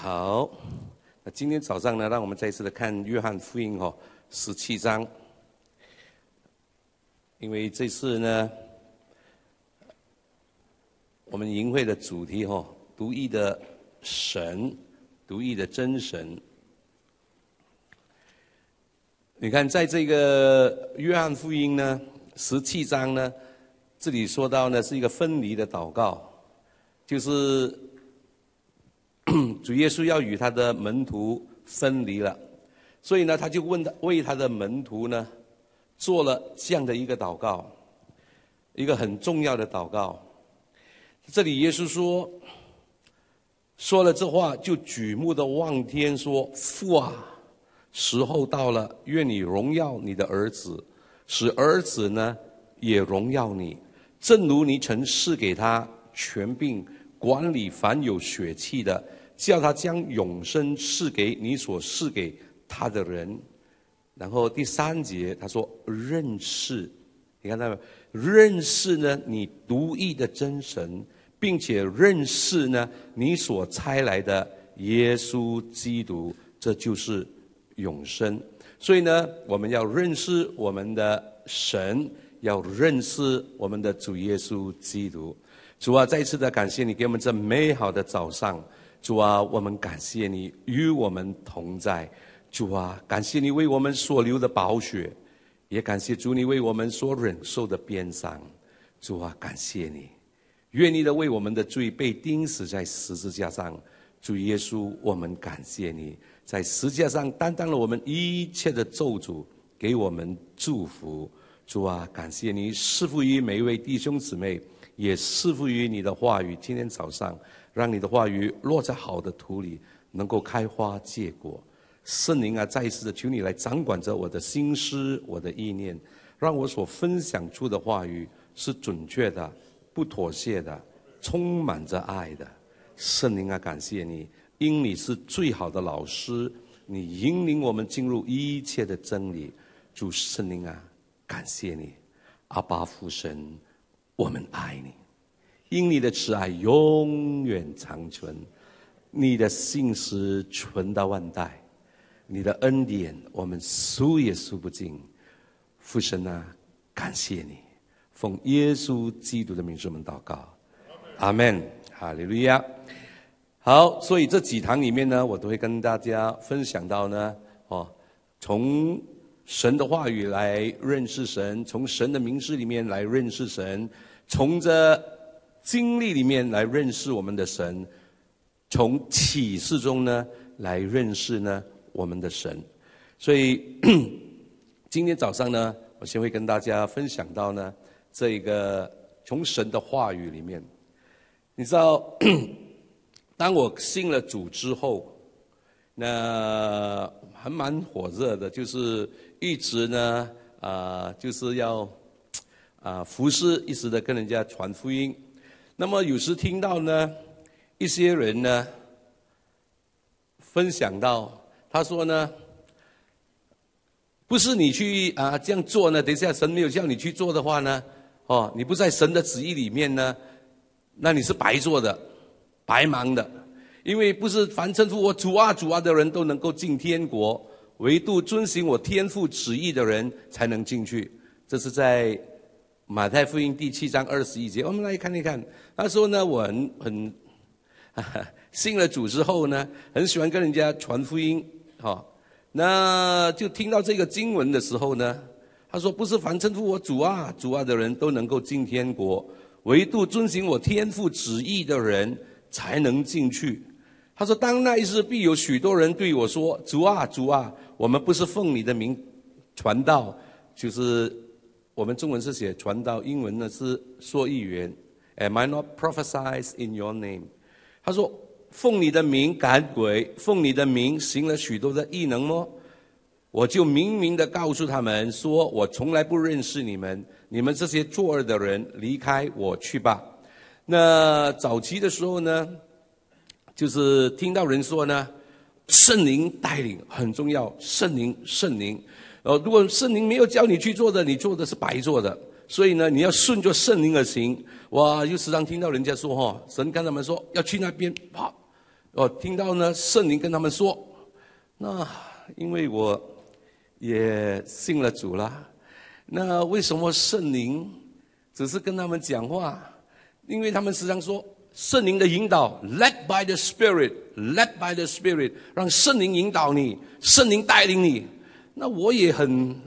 好，那今天早上呢，让我们再一次的看约翰福音17章，因为这次呢，我们营会的主题独一的神，独一的真神。你看，在这个约翰福音呢17章呢，这里说到呢是一个分离的祷告，就是主耶稣要与他的门徒分离了，所以呢，他就为他的门徒呢做了这样的一个祷告，一个很重要的祷告。这里耶稣说了这话，就举目的望天说：“父啊，时候到了，愿你荣耀你的儿子，使儿子呢也荣耀你，正如你曾赐给他权柄管理凡有血气的，叫他将永生赐给你所赐给他的人。”然后第3节他说：“认识，你看到没有？认识呢你独一的真神，并且认识呢你所差来的耶稣基督，这就是永生。”所以呢，我们要认识我们的神，要认识我们的主耶稣基督。主啊，再一次的感谢你给我们这美好的早上。主啊，我们感谢你与我们同在。主啊，感谢你为我们所流的宝血，也感谢主你为我们所忍受的鞭伤。主啊，感谢你，愿你的为我们的罪被钉死在十字架上。主耶稣，我们感谢你，在十字架上担当了我们一切的咒诅，给我们祝福。主啊，感谢你赐福于每一位弟兄姊妹，也赐福于你的话语。今天早上，让你的话语落在好的土里，能够开花结果。圣灵啊，再一次的求你来掌管着我的心思，我的意念，让我所分享出的话语是准确的，不妥协的，充满着爱的。圣灵啊，感谢你，因你是最好的老师，你引领我们进入一切的真理。主圣灵啊，感谢你，阿爸父神，我们爱你，因你的慈爱永远长存，你的信实存到万代，你的恩典我们数也数不尽。父神啊，感谢你，奉耶稣基督的名字我们祷告，阿们，哈利路亚。好，所以这几堂里面呢，我都会跟大家分享到呢，从神的话语来认识神，从神的名字里面来认识神，从这经历里面来认识我们的神，从启示中呢来认识呢我们的神。所以今天早上呢，我先会跟大家分享到呢，这个从神的话语里面，你知道当我信了主之后，那还蛮火热的，就是一直呢就是要服侍，一直的跟人家传福音。那么有时听到呢一些人呢分享到，他说呢，不是你去这样做呢，等一下神没有叫你去做的话呢，你不在神的旨意里面呢，那你是白做的，白忙的。因为不是凡称呼我主啊主啊的人都能够进天国，唯独遵行我天父旨意的人才能进去。这是在马太福音第7章21节。我们来看一看。他说呢，我很信了主之后呢，很喜欢跟人家传福音。那就听到这个经文的时候呢，他说不是凡称呼我主啊主啊的人都能够进天国，唯独遵行我天父旨意的人才能进去。他说，当那一日必有许多人对我说，主啊主啊，我们不是奉你的名传道，就是我们中文是写传道，英文呢是说预言。Am I not prophesied in your name？ 他说，奉你的名赶鬼，奉你的名行了许多的异能吗？我就明明的告诉他们说，我从来不认识你们，你们这些作恶的人，离开我去吧。那早期的时候呢，就是听到人说呢，圣灵带领很重要，圣灵。如果圣灵没有叫你去做的，你做的是白做的。所以呢，你要顺着圣灵而行。哇，又时常听到人家说神跟他们说要去那边， 听到呢圣灵跟他们说，那因为我也信了主了，那为什么圣灵只是跟他们讲话？因为他们时常说圣灵的引导 ，led by the Spirit，led by the Spirit， 让圣灵引导你，圣灵带领你。那我也很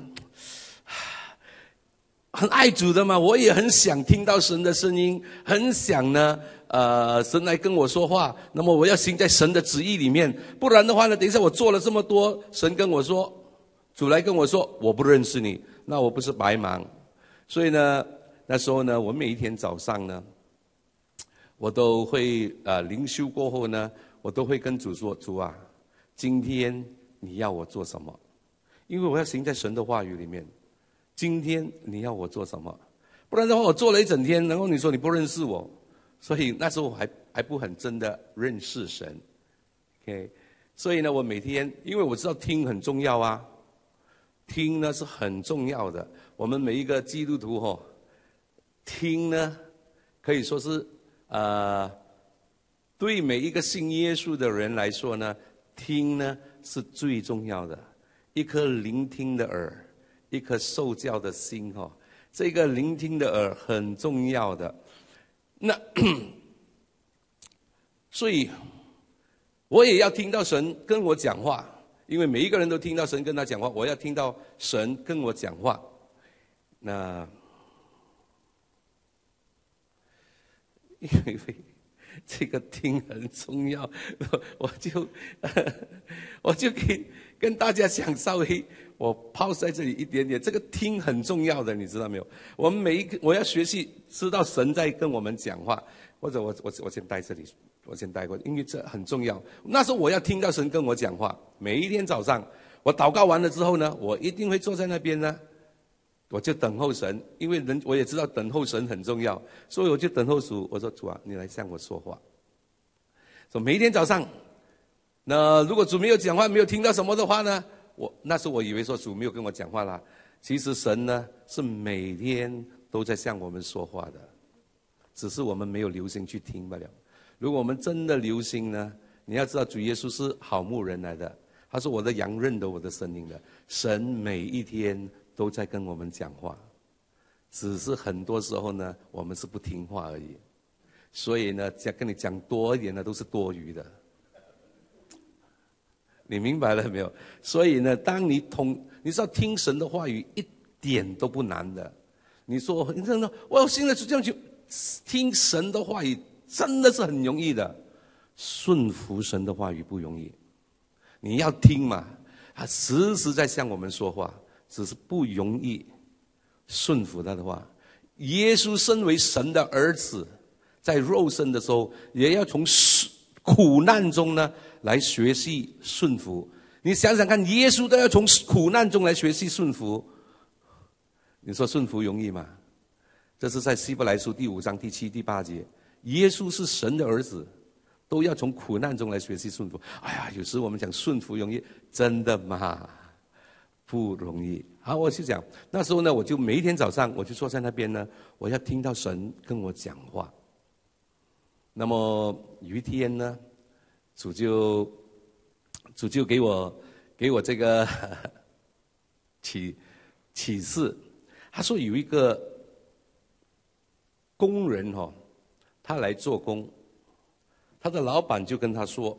爱主的嘛，我也很想听到神的声音，很想呢，神来跟我说话。那么我要行在神的旨意里面，不然的话呢，等一下我做了这么多，神跟我说，主来跟我说，我不认识你，那我不是白忙。所以呢，那时候呢，我每一天早上呢，我都会灵修过后呢，我都会跟主说，主啊，今天你要我做什么？因为我要行在神的话语里面。今天你要我做什么？不然的话，我做了一整天，然后你说你不认识我，所以那时候我还不很真的认识神。OK， 所以呢，我每天，因为我知道听很重要啊，听呢是很重要的。我们每一个基督徒听呢可以说是对每一个信耶稣的人来说呢，听呢是最重要的。一颗聆听的耳。一颗受教的心这个聆听的耳很重要的。那所以我也要听到神跟我讲话，因为每一个人都听到神跟他讲话，我要听到神跟我讲话。那因为这个听很重要，我就跟大家想稍微我抛在这里一点点，这个听很重要的，你知道没有？我们我要学习知道神在跟我们讲话，或者我先待这里，我先待过，因为这很重要。那时候我要听到神跟我讲话，每一天早上我祷告完了之后呢，我一定会坐在那边呢，我就等候神，因为我也知道等候神很重要，所以我就等候主。我说主啊，你来向我说话。所以每一天早上，那如果主没有讲话，没有听到什么的话呢？那时候我以为说主没有跟我讲话啦，其实神呢是每天都在向我们说话的，只是我们没有留心去听罢了。如果我们真的留心呢，你要知道主耶稣是好牧人来的，他说我的羊认得我的声音的。神每一天都在跟我们讲话，只是很多时候呢，我们是不听话而已。所以呢，跟你讲多一点的都是多余的。你明白了没有？所以呢，当你知道听神的话语一点都不难的。你说我现在就这样去听神的话语，真的是很容易的。顺服神的话语不容易，你要听嘛，他时时在向我们说话，只是不容易顺服他的话。耶稣身为神的儿子，在肉身的时候，也要从苦难中呢来学习顺服。你想想看，耶稣都要从苦难中来学习顺服，你说顺服容易吗？这是在希伯来书第5章第7、第8节。耶稣是神的儿子，都要从苦难中来学习顺服。哎呀，有时我们讲顺服容易，真的吗？不容易。好，我就讲那时候呢，我就每一天早上我就坐在那边呢，我要听到神跟我讲话。那么有一天呢，主就给我这个启示。他说有一个工人他来做工，他的老板就跟他说，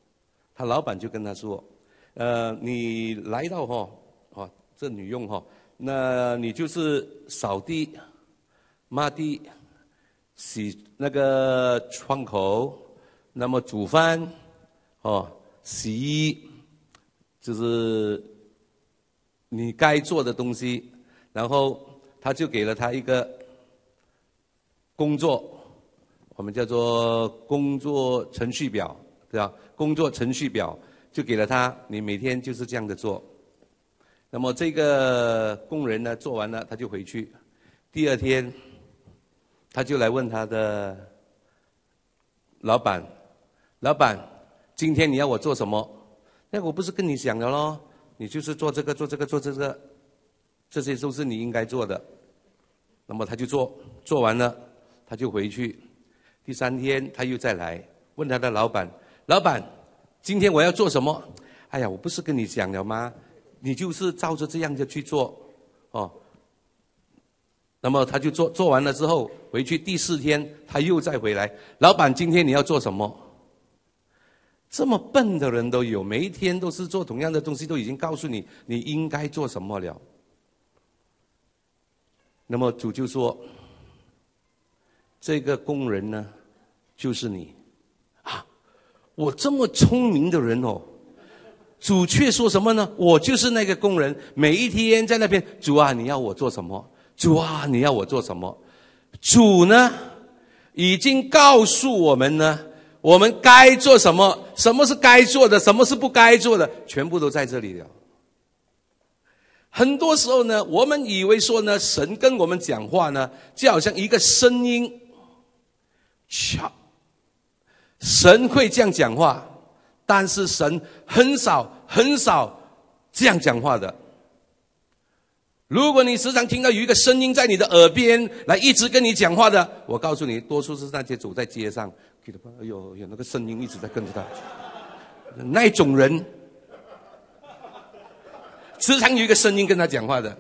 你来到这女佣那你就是扫地、抹地、洗那个窗口，那么煮饭洗衣，就是你该做的东西。然后他就给了他一个工作，我们叫做工作程序表，对吧？工作程序表就给了他，你每天就是这样的做。那么这个工人呢，做完了他就回去。第二天，他就来问他的老板，今天你要我做什么？那我不是跟你讲了咯，你就是做这个，这些都是你应该做的。那么他就做完了，他就回去。第3天他又再来问他的老板， 老板，今天我要做什么？哎呀，我不是跟你讲了吗？你就是照着这样的去做，哦。那么他就做完了之后，回去第4天他又再回来。老板，今天你要做什么？这么笨的人都有，每一天都是做同样的东西，都已经告诉你你应该做什么了。那么主就说，这个工人呢，就是你啊！我这么聪明的人哦，主却说什么呢？我就是那个工人，每一天在那边，主啊，你要我做什么？主啊，你要我做什么？主呢，已经告诉我们呢，我们该做什么，什么是该做的，什么是不该做的，全部都在这里了。很多时候呢，我们以为说呢，神跟我们讲话呢，就好像一个声音，神会这样讲话，但是神很少这样讲话的。如果你时常听到有一个声音在你的耳边来一直跟你讲话的，我告诉你，多数是那些走在街上，哎呦，有那个声音一直在跟着他，那种人，时常有一个声音跟他讲话的。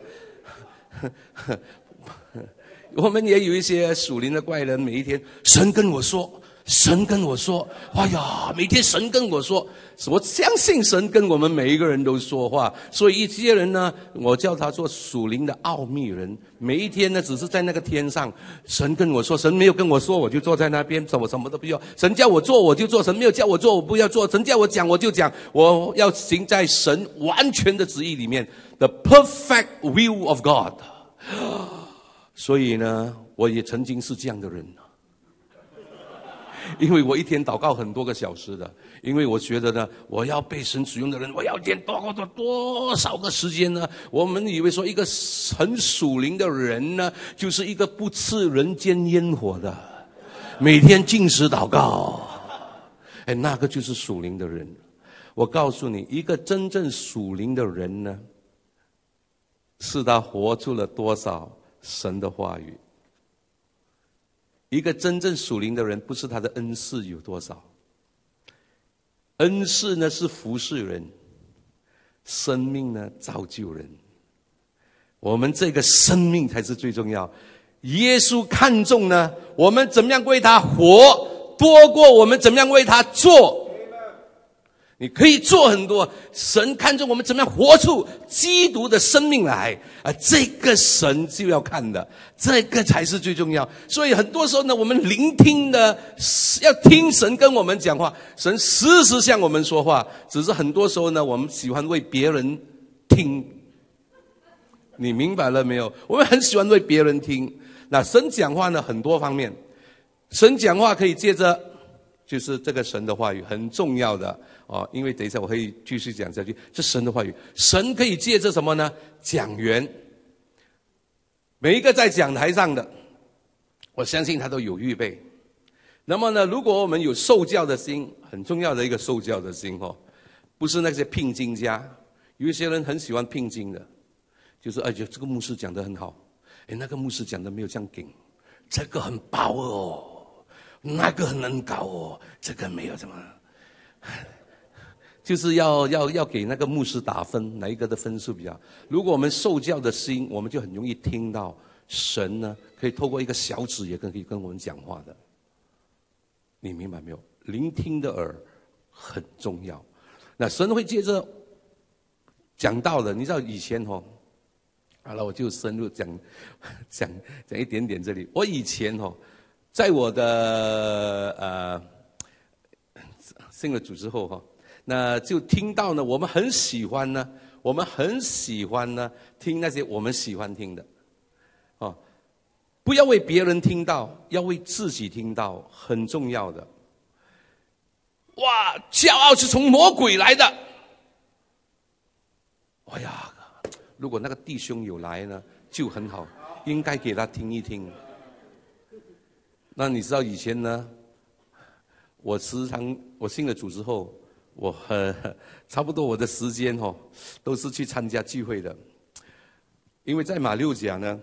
我们也有一些属灵的怪人，每一天神跟我说，神跟我说，哎呀，每天神跟我说，我相信神跟我们每一个人都说话。所以一些人呢，我叫他做属灵的奥秘人，每一天呢只是在那个天上，神跟我说，神没有跟我说我就坐在那边，我什么都不要，神叫我做我就做，神没有叫我做我不要做，神叫我讲我就讲，我要行在神完全的旨意里面， The perfect will of God。 所以呢，我也曾经是这样的人，因为我一天祷告很多个小时的，因为我觉得呢，我要被神使用的人，我要见多少个时间呢？我们以为说一个很属灵的人呢，就是一个不吃人间烟火的，每天禁食祷告，哎，那个就是属灵的人。我告诉你，一个真正属灵的人呢，是他活出了多少神的话语。一个真正属灵的人，不是他的恩赐有多少，恩赐呢是服侍人，生命呢造就人。我们这个生命才是最重要。耶稣看重呢，我们怎么样为他活，多过我们怎么样为他做。你可以做很多，神看重我们怎么样活出基督的生命来啊！这个神就要看的，这个才是最重要。所以很多时候呢，我们聆听的要听神跟我们讲话，神时时向我们说话，只是很多时候呢，我们喜欢为别人听。你明白了没有？我们很喜欢为别人听。那神讲话呢，很多方面，神讲话可以借着就是这个神的话语，很重要的哦。因为等一下我可以继续讲下去，这神的话语，神可以借着什么呢？讲员，每一个在讲台上的，我相信他都有预备。那么呢，如果我们有受教的心，很重要的一个受教的心哦，不是那些聘金家。有一些人很喜欢聘金的，就是这个牧师讲得很好，那个牧师讲得没有这样紧，这个很薄哦。那个很难搞哦，这个没有什么，就是要给那个牧师打分，哪一个的分数比较？如果我们受教的心，我们就很容易听到神呢，可以透过一个小指也可以跟我们讲话的。你明白没有？聆听的耳很重要。那神会借着讲道的，你知道以前哦，好了，我就深入讲一点点这里。我以前哦。在我的信了主之后哈，那就听到呢，我们很喜欢呢听那些我们喜欢听的，哦，不要为别人听到，要为自己听到，很重要的。哇，骄傲是从魔鬼来的。哎呀，如果那个弟兄有来呢，就很好，应该给他听一听。那你知道以前呢，我信了主之后，我差不多我的时间都是去参加聚会的，因为在马六甲呢，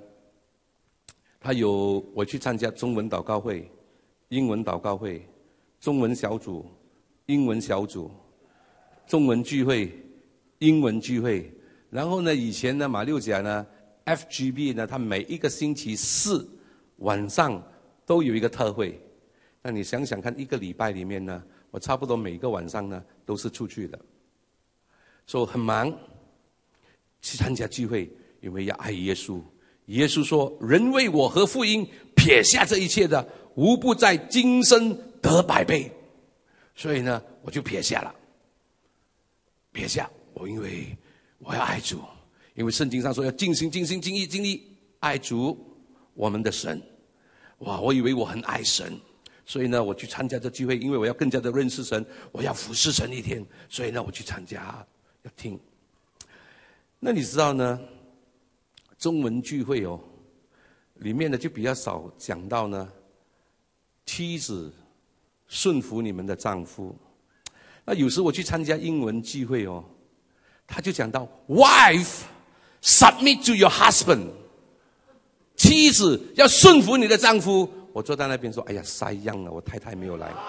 我去参加中文祷告会、英文祷告会、中文小组、 英文小组，中文聚会，英文聚会。然后呢，以前呢，马六甲呢 ，FGB 呢，它每一个星期4晚上都有一个特会。那你想想看，一个礼拜里面呢，我差不多每个晚上呢都是出去的，所以很忙，去参加聚会，因为要爱耶稣。耶稣说：“人为我和福音撇下这一切的，无不在今生得100倍。”所以呢，我就撇下了，撇下我，因为我要爱主，因为圣经上说要尽心、尽心、尽意、尽力爱主我们的神。哇，我以为我很爱神，所以呢，我去参加这聚会，因为我要更加的认识神，我要服侍神一天，所以呢，我去参加，要听。那你知道呢？中文聚会哦，里面呢就比较少讲到呢，妻子顺服你们的丈夫。那有时我去参加英文聚会哦，他就讲到 wife submit to your husband， 妻子要顺服你的丈夫。我坐在那边说：“哎呀，晒样了，我太太没有来。”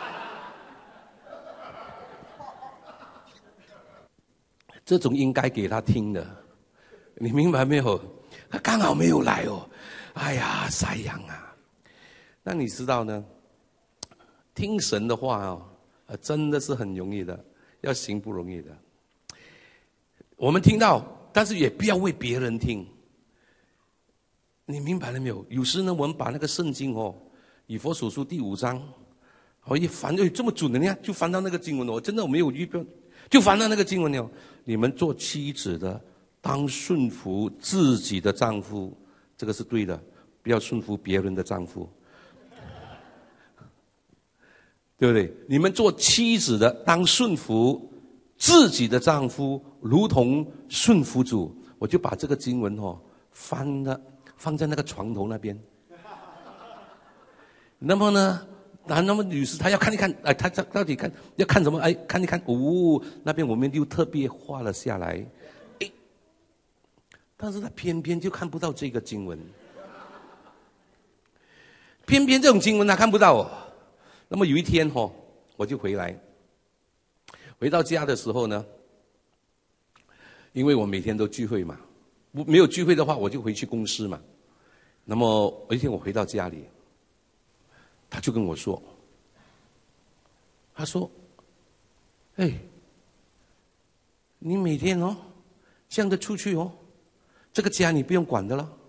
这种应该给他听的。你明白没有？他刚好没有来哦，哎呀，晒样啊！那你知道呢？听神的话哦，真的是很容易的，要行不容易的。我们听到，但是也不要为别人听。你明白了没有？有时呢，我们把那个圣经哦，以弗所书第5章，一翻，这么准的，你看就翻到那个经文哦，真的我没有预标，就翻到那个经文了。你们做妻子的，当顺服自己的丈夫，这个是对的，不要顺服别人的丈夫，对不对？你们做妻子的，当顺服自己的丈夫，如同顺服主。我就把这个经文哦放在那个床头那边。那么呢，那么女士她要看一看，她到底要看什么？看一看，那边我们就特别画了下来。但是他偏偏就看不到这个经文，偏偏这种经文他看不到哦。那么有一天哦，我就回到家的时候呢，因为我每天都聚会嘛，没有聚会的话我就回去公司嘛。那么有一天我回到家里，他就跟我说，他说：“你每天哦这样的出去哦。”这个家你不用管的了。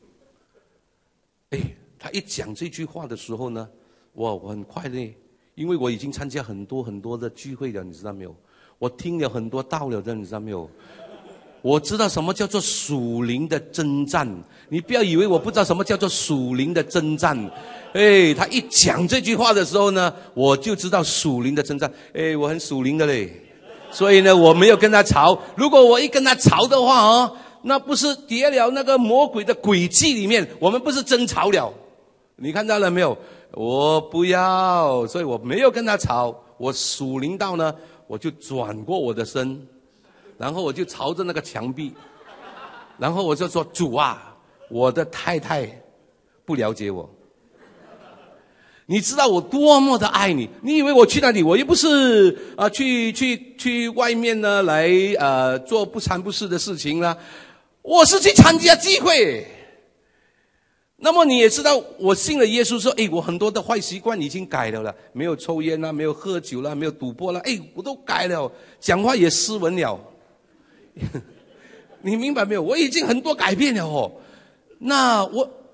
他一讲这句话的时候呢，我很快乐，因为我已经参加很多很多的聚会了，你知道没有？我听了很多道了的，你知道没有？我知道什么叫做属灵的征战，你不要以为我不知道什么叫做属灵的征战。他一讲这句话的时候呢，我就知道属灵的征战。我很属灵的嘞，所以呢，我没有跟他吵。如果我一跟他吵的话哦，那不是跌了那个魔鬼的诡计里面，我们不是争吵了。你看到了没有？我不要，所以我没有跟他吵。我属灵到呢，我就转过我的身，然后我就朝着那个墙壁，然后我就说：“主啊，我的太太不了解我，你知道我多么的爱你。你以为我去那里，我又不是去外面呢来做不三不四的事情啦。我是去参加聚会。那么你也知道，我信了耶稣说，我很多的坏习惯已经改了，没有抽烟啦，没有喝酒啦，没有赌博啦，我都改了，讲话也斯文了。你明白没有？我已经很多改变了哦。那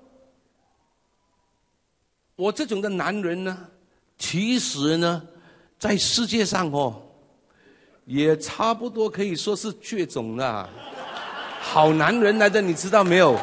我这种的男人呢，其实呢，在世界上哦，也差不多可以说是绝种了。好男人来的，你知道没有？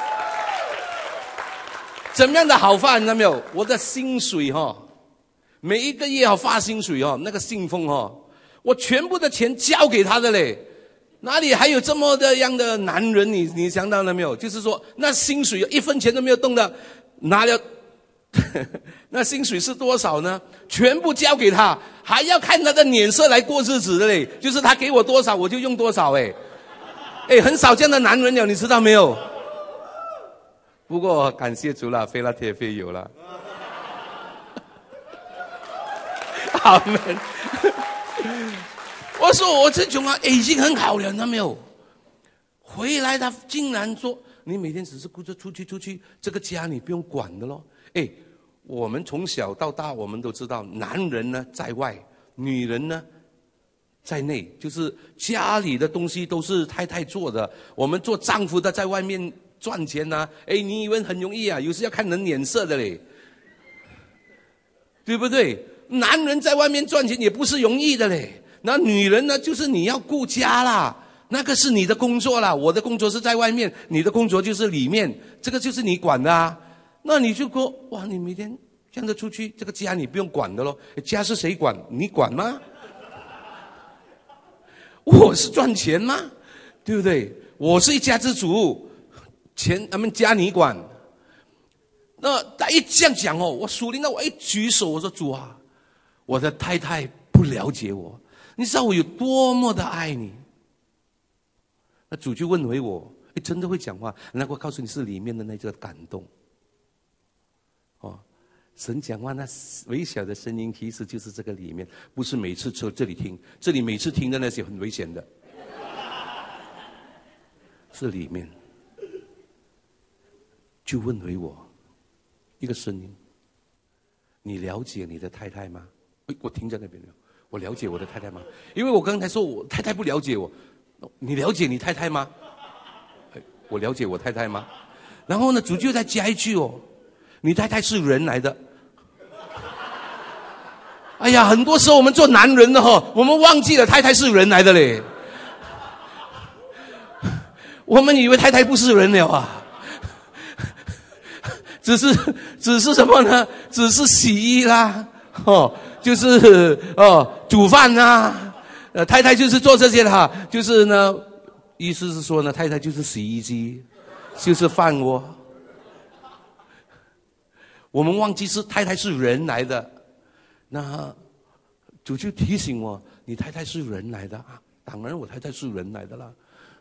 怎么样的好法，你知道没有？我的薪水每一个月发薪水那个信封我全部的钱交给他的嘞。哪里还有这么的样的男人？你想到了没有？就是说，那薪水1分钱都没有动的，拿了那薪水是多少呢？全部交给他，还要看他的脸色来过日子的嘞。就是他给我多少，我就用多少很少这样的男人了，你知道没有？不过感谢主了，飞了铁飞有了。阿们我说我这种啊，已经很好了，他没有。回来他竟然说，你每天只是顾着出去，这个家你不用管的咯。哎，我们从小到大，我们都知道，男人呢在外，女人呢在内，就是家里的东西都是太太做的。我们做丈夫的在外面赚钱呐，哎，你以为很容易啊？有时要看人脸色的嘞，对不对？男人在外面赚钱也不是容易的嘞。那女人呢，就是你要顾家啦，那个是你的工作啦。我的工作是在外面，你的工作就是里面，这个就是你管的啊。那你就说，哇，你每天这样的出去，这个家你不用管的咯。家是谁管？你管吗？我是赚钱吗？对不对？我是一家之主，钱他们家你管。那他一这样讲哦，我属灵的我一举手，我说主啊，我的太太不了解我，你知道我有多么的爱你。那主就问回我，真的会讲话，那我告诉你是里面的那个感动。哦，神讲话那微小的声音，其实就是这个里面，不是每次这里听，这里每次听的那些很危险的，是里面。就问回我一个声音：你了解你的太太吗？我停在那边了。我了解我的太太吗？因为我刚才说我太太不了解我，你了解你太太吗？我了解我太太吗？然后呢，主就再加一句哦，你太太是人来的。哎呀，很多时候我们做男人的我们忘记了太太是人来的嘞。我们以为太太不是人了啊。只是什么呢？只是洗衣啦，就是煮饭啦，太太就是做这些的哈，就是呢，意思是说呢，太太就是洗衣机，就是饭锅。我们忘记是太太是人来的，那主就提醒我，你太太是人来的啊，当然我太太是人来的啦，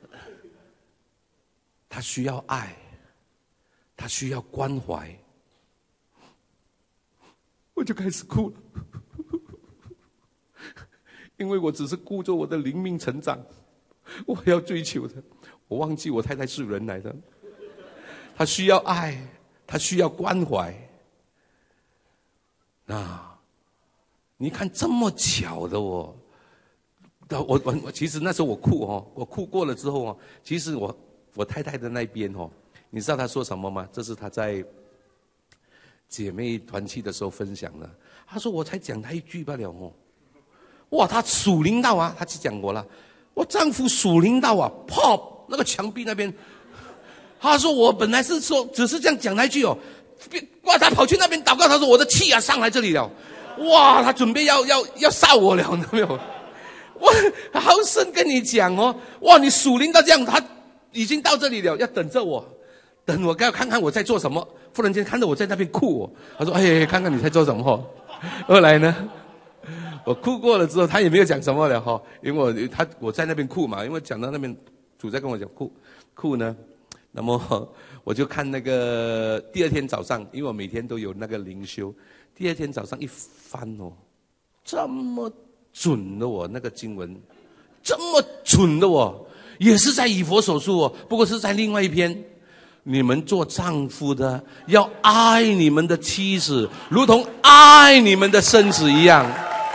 她需要爱。他需要关怀，我就开始哭了，因为我只是顾着我的灵命成长，我要追求的，我忘记我太太是人来的，她需要爱，她需要关怀。那你看这么巧的我其实那时候我哭我哭过了之后其实我太太的那边你知道他说什么吗？这是他在姐妹团契的时候分享的。他说我才讲他一句罢了哇，他属灵到啊，他就讲我了，我丈夫属灵到啊，砰，那个墙壁那边，他说我本来是说只是这样讲那一句哇，他跑去那边祷告，他说我的气上来这里了，哇，他准备要杀我了，有没有？我好生跟你讲哇，你属灵到这样，他已经到这里了，要等着我。等我看看我在做什么，忽然间看到我在那边哭他说哎，看看你在做什么后来呢，我哭过了之后，他也没有讲什么了因为我在那边哭嘛，因为讲到那边主在跟我讲哭呢，那么我就看那个第二天早上，因为我每天都有那个灵修，第二天早上一翻这么准的那个经文，这么准的也是在以弗所书不过是在另外一篇。你们做丈夫的要爱你们的妻子，如同爱你们的身子一样。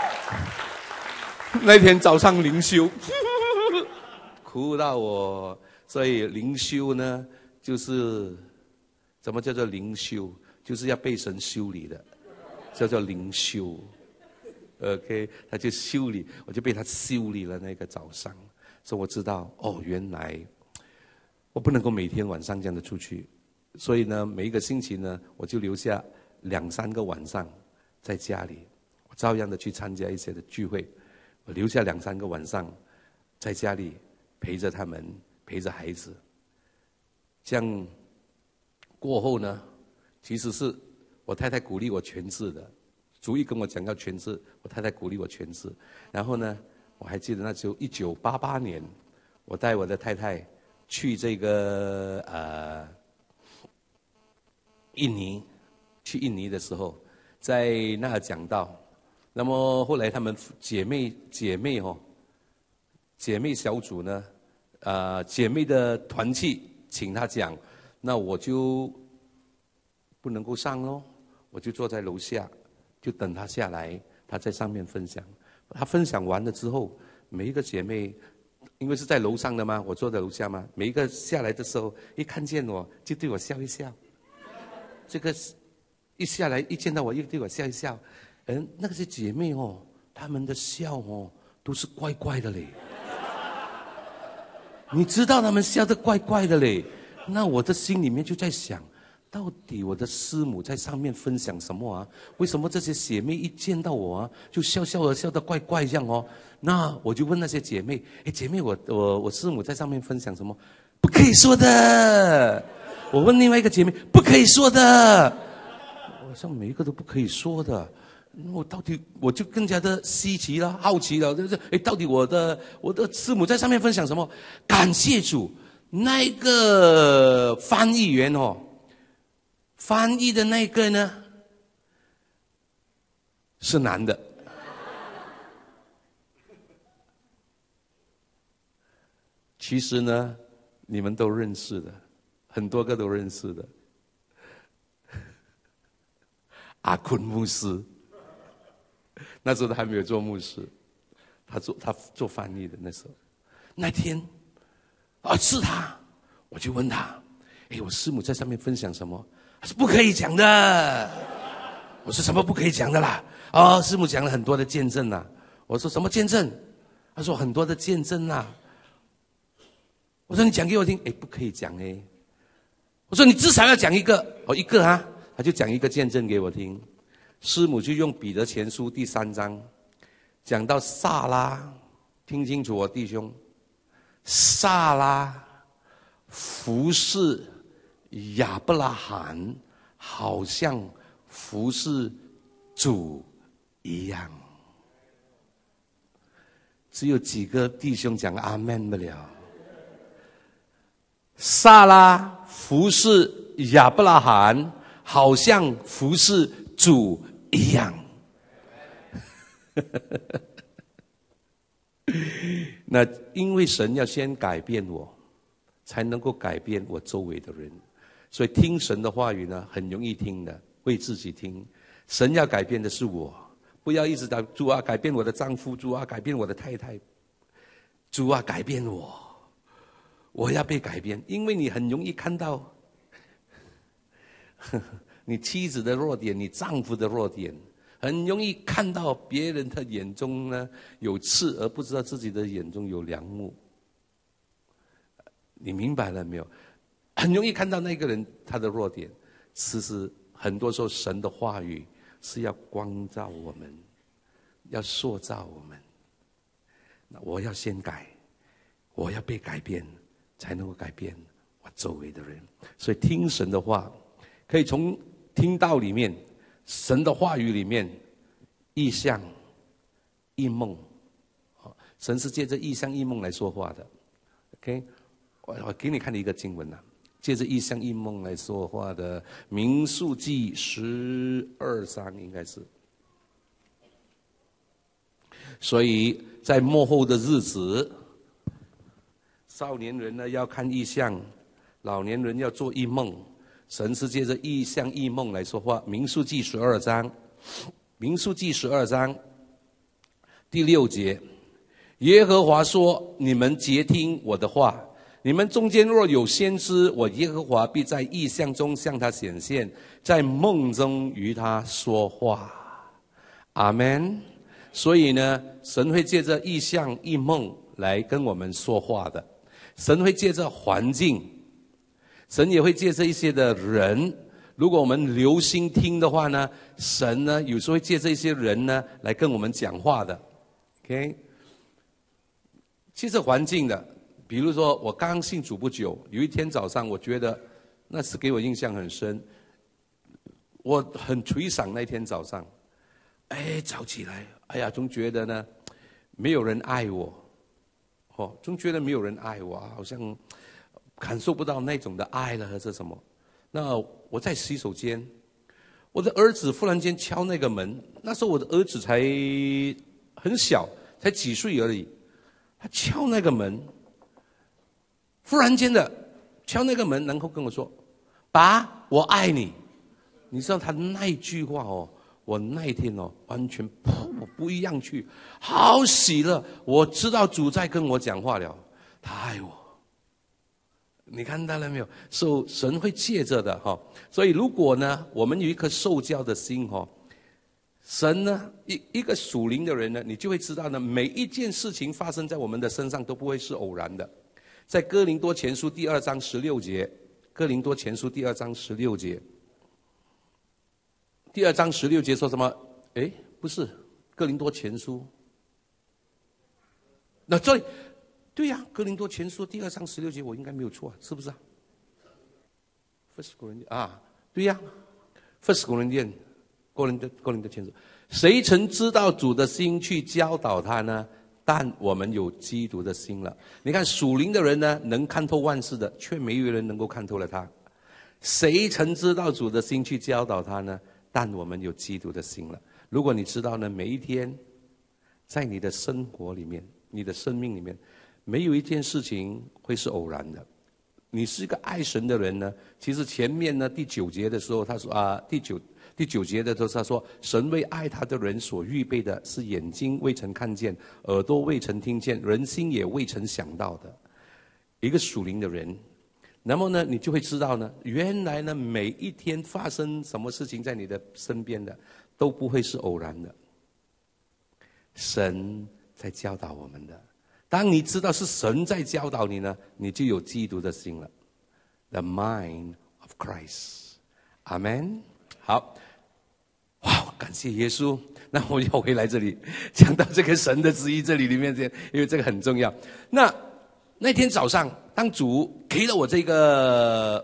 那天早上灵修，哭到我。所以灵修呢，就是怎么叫做灵修？就是要被神修理的，叫做灵修。OK， 他就修理，我就被他修理了那个早上。所以我知道原来我不能够每天晚上这样的出去，所以呢，每一个星期呢，我就留下2-3个晚上在家里，我照样的去参加一些的聚会，我留下2-3个晚上在家里陪着他们，陪着孩子。这样过后呢，其实是我太太鼓励我全职的，主意跟我讲要全职，我太太鼓励我全职。然后呢，我还记得那时候1988年，我带我的太太去这个印尼，去印尼的时候，在那讲道， 那么后来他们姐妹小组呢，姐妹的团契请他讲，那我就不能够上咯，我就坐在楼下，就等他下来，他在上面分享。他分享完了之后，每一个姐妹，因为是在楼上的嘛，我坐在楼下嘛，每一个下来的时候，一看见我就对我笑一笑。这个一下来一见到我，又对我笑一笑。那些姐妹哦，她们的笑哦，都是怪怪的嘞。你知道她们笑得怪怪的嘞，那我的心里面就在想，到底我的师母在上面分享什么啊？为什么这些姐妹一见到我啊，就笑得怪怪这样哦？那我就问那些姐妹，姐妹，我师母在上面分享什么？不可以说的。我问另外一个姐妹，不可以说的。我说每一个都不可以说的。我就更加的稀奇了，好奇了，就是到底我的师母在上面分享什么？感谢主，那个翻译员哦，翻译的那个呢是男的。其实呢，你们都认识的，很多个都认识的。阿坤牧师。那时候他还没有做牧师，他做翻译的。那时候，那天，是他，我就问他，我师母在上面分享什么？他说不可以讲的。我说什么不可以讲的啦？师母讲了很多的见证啦。我说什么见证？他说很多的见证啦。我说你讲给我听，不可以讲哎。我说你至少要讲一个，一个啊，他就讲一个见证给我听。师母就用彼得前书第3章讲到撒拉，听清楚哦，弟兄，撒拉服侍亚伯拉罕，好像服侍主一样。只有几个弟兄讲阿们不了。撒拉服侍亚伯拉罕，好像服侍主一样。那因为神要先改变我，才能够改变我周围的人，所以听神的话语呢，很容易听的，为自己听。神要改变的是我，不要一直讲主啊改变我的丈夫，主啊改变我的太太，主啊改变我，我要被改变。因为你很容易看到你妻子的弱点，你丈夫的弱点，很容易看到别人的眼中呢有刺，而不知道自己的眼中有梁木。你明白了没有？很容易看到那个人他的弱点。其实很多时候神的话语是要光照我们，要塑造我们。那我要先改，我要被改变，才能够改变我周围的人。所以听神的话，可以从听道里面，神的话语里面，异象、异梦，神是借着异象、异梦来说话的。OK， 我给你看的一个经文啊，借着异象、异梦来说话的，民数记12章应该是。所以在末后的日子，少年人呢要看异象，老年人要做异梦。神是借着异象异梦来说话。民数记12章，民数记12章第6节，耶和华说：你们皆听我的话，你们中间若有先知，我耶和华必在异象中向他显现，在梦中与他说话。阿们。所以呢，神会借着异象异梦来跟我们说话的。神会借着环境，神也会借着一些的人，如果我们留心听的话呢，神呢有时候会借着一些人呢来跟我们讲话的。OK， 借着环境的，比如说我刚信主不久，有一天早上，我觉得那是给我印象很深，我很沮丧。那天早上，早起来，总觉得呢没有人爱我，总觉得没有人爱我，好像感受不到那种的爱了，还是什么。那我在洗手间， 我的儿子忽然间敲那个门，那时候我的儿子才很小，才几岁而已。他敲那个门，忽然间的敲那个门，然后跟我说：“爸，我爱你。”你知道他那一句话哦，我那一天哦，完全不一样去，好喜乐！我知道主在跟我讲话了，他爱我。你看到了没有？神会借着的哈。所以如果呢，我们有一颗受教的心哈，神呢，一个属灵的人呢，你就会知道呢，每一件事情发生在我们的身上都不会是偶然的。在哥林多前书第2章16节，哥林多前书第2章16节，第2章16节说什么？哎，不是，哥林多前书。那这里。对呀，哥林多前书第2章16节，我应该没有错，是不是啊 ？First Corinthians 啊，对呀 ，First Corinthians， 哥林多前书，谁曾知道主的心去教导他呢？但我们有基督的心了。你看属灵的人呢，能看透万事的，却没有人能够看透了他。谁曾知道主的心去教导他呢？但我们有基督的心了。如果你知道呢，每一天在你的生活里面，你的生命里面。没有一件事情会是偶然的。你是一个爱神的人呢，其实前面呢第9节的时候，他说第九节的时候他说，神为爱他的人所预备的是眼睛未曾看见，耳朵未曾听见，人心也未曾想到的。一个属灵的人，那么呢，你就会知道呢，原来呢每一天发生什么事情在你的身边的，都不会是偶然的。神在教导我们的。当你知道是神在教导你呢，你就有基督的心了 ，the mind of Christ， 阿们。好，哇，感谢耶稣。那我要回来这里讲到这个神的旨意这里面，因为这个很重要。那天早上，当主给了我这个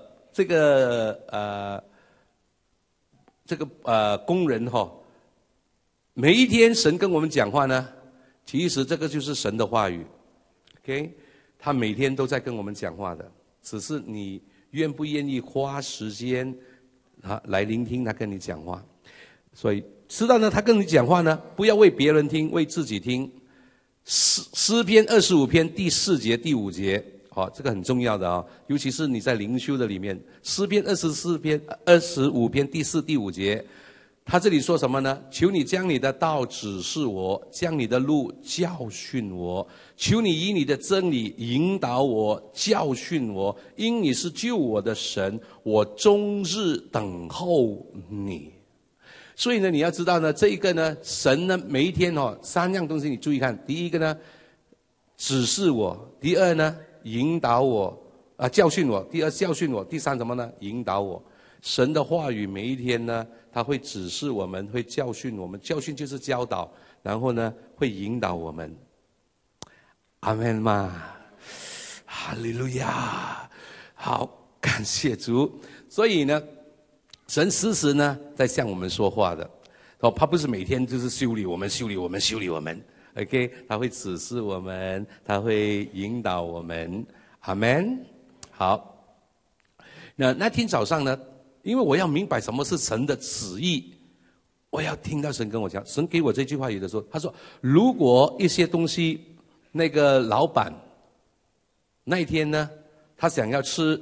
工人哈，每一天神跟我们讲话呢。其实这个就是神的话语 ，OK， 他每天都在跟我们讲话的，只是你愿不愿意花时间来聆听他跟你讲话。所以知道呢，他跟你讲话呢，不要为别人听，为自己听。诗篇25篇第4节、第5节，这个很重要的啊，尤其是你在灵修的里面，诗篇25篇第4、第5节。他这里说什么呢？求你将你的道指示我，将你的路教训我。求你以你的真理引导我，教训我。因你是救我的神，我终日等候你。所以呢，你要知道呢，这一个呢，神呢，每一天3样东西你注意看。第一个呢，指示我；第二呢，引导我，教训我；第二教训我；第三什么呢？引导我。神的话语每一天呢，他会指示我们，会教训我们。教训就是教导，然后呢，会引导我们。阿们嘛，哈利路亚！好，感谢主。所以呢，神时时呢在向我们说话的。他不是每天就是修理我们，OK？ 他会指示我们，他会引导我们。阿们。好，那天早上呢？因为我要明白什么是神的旨意，我要听到神跟我讲。神给我这句话语的时候，他说：如果一些东西，那个老板那一天呢，他想要吃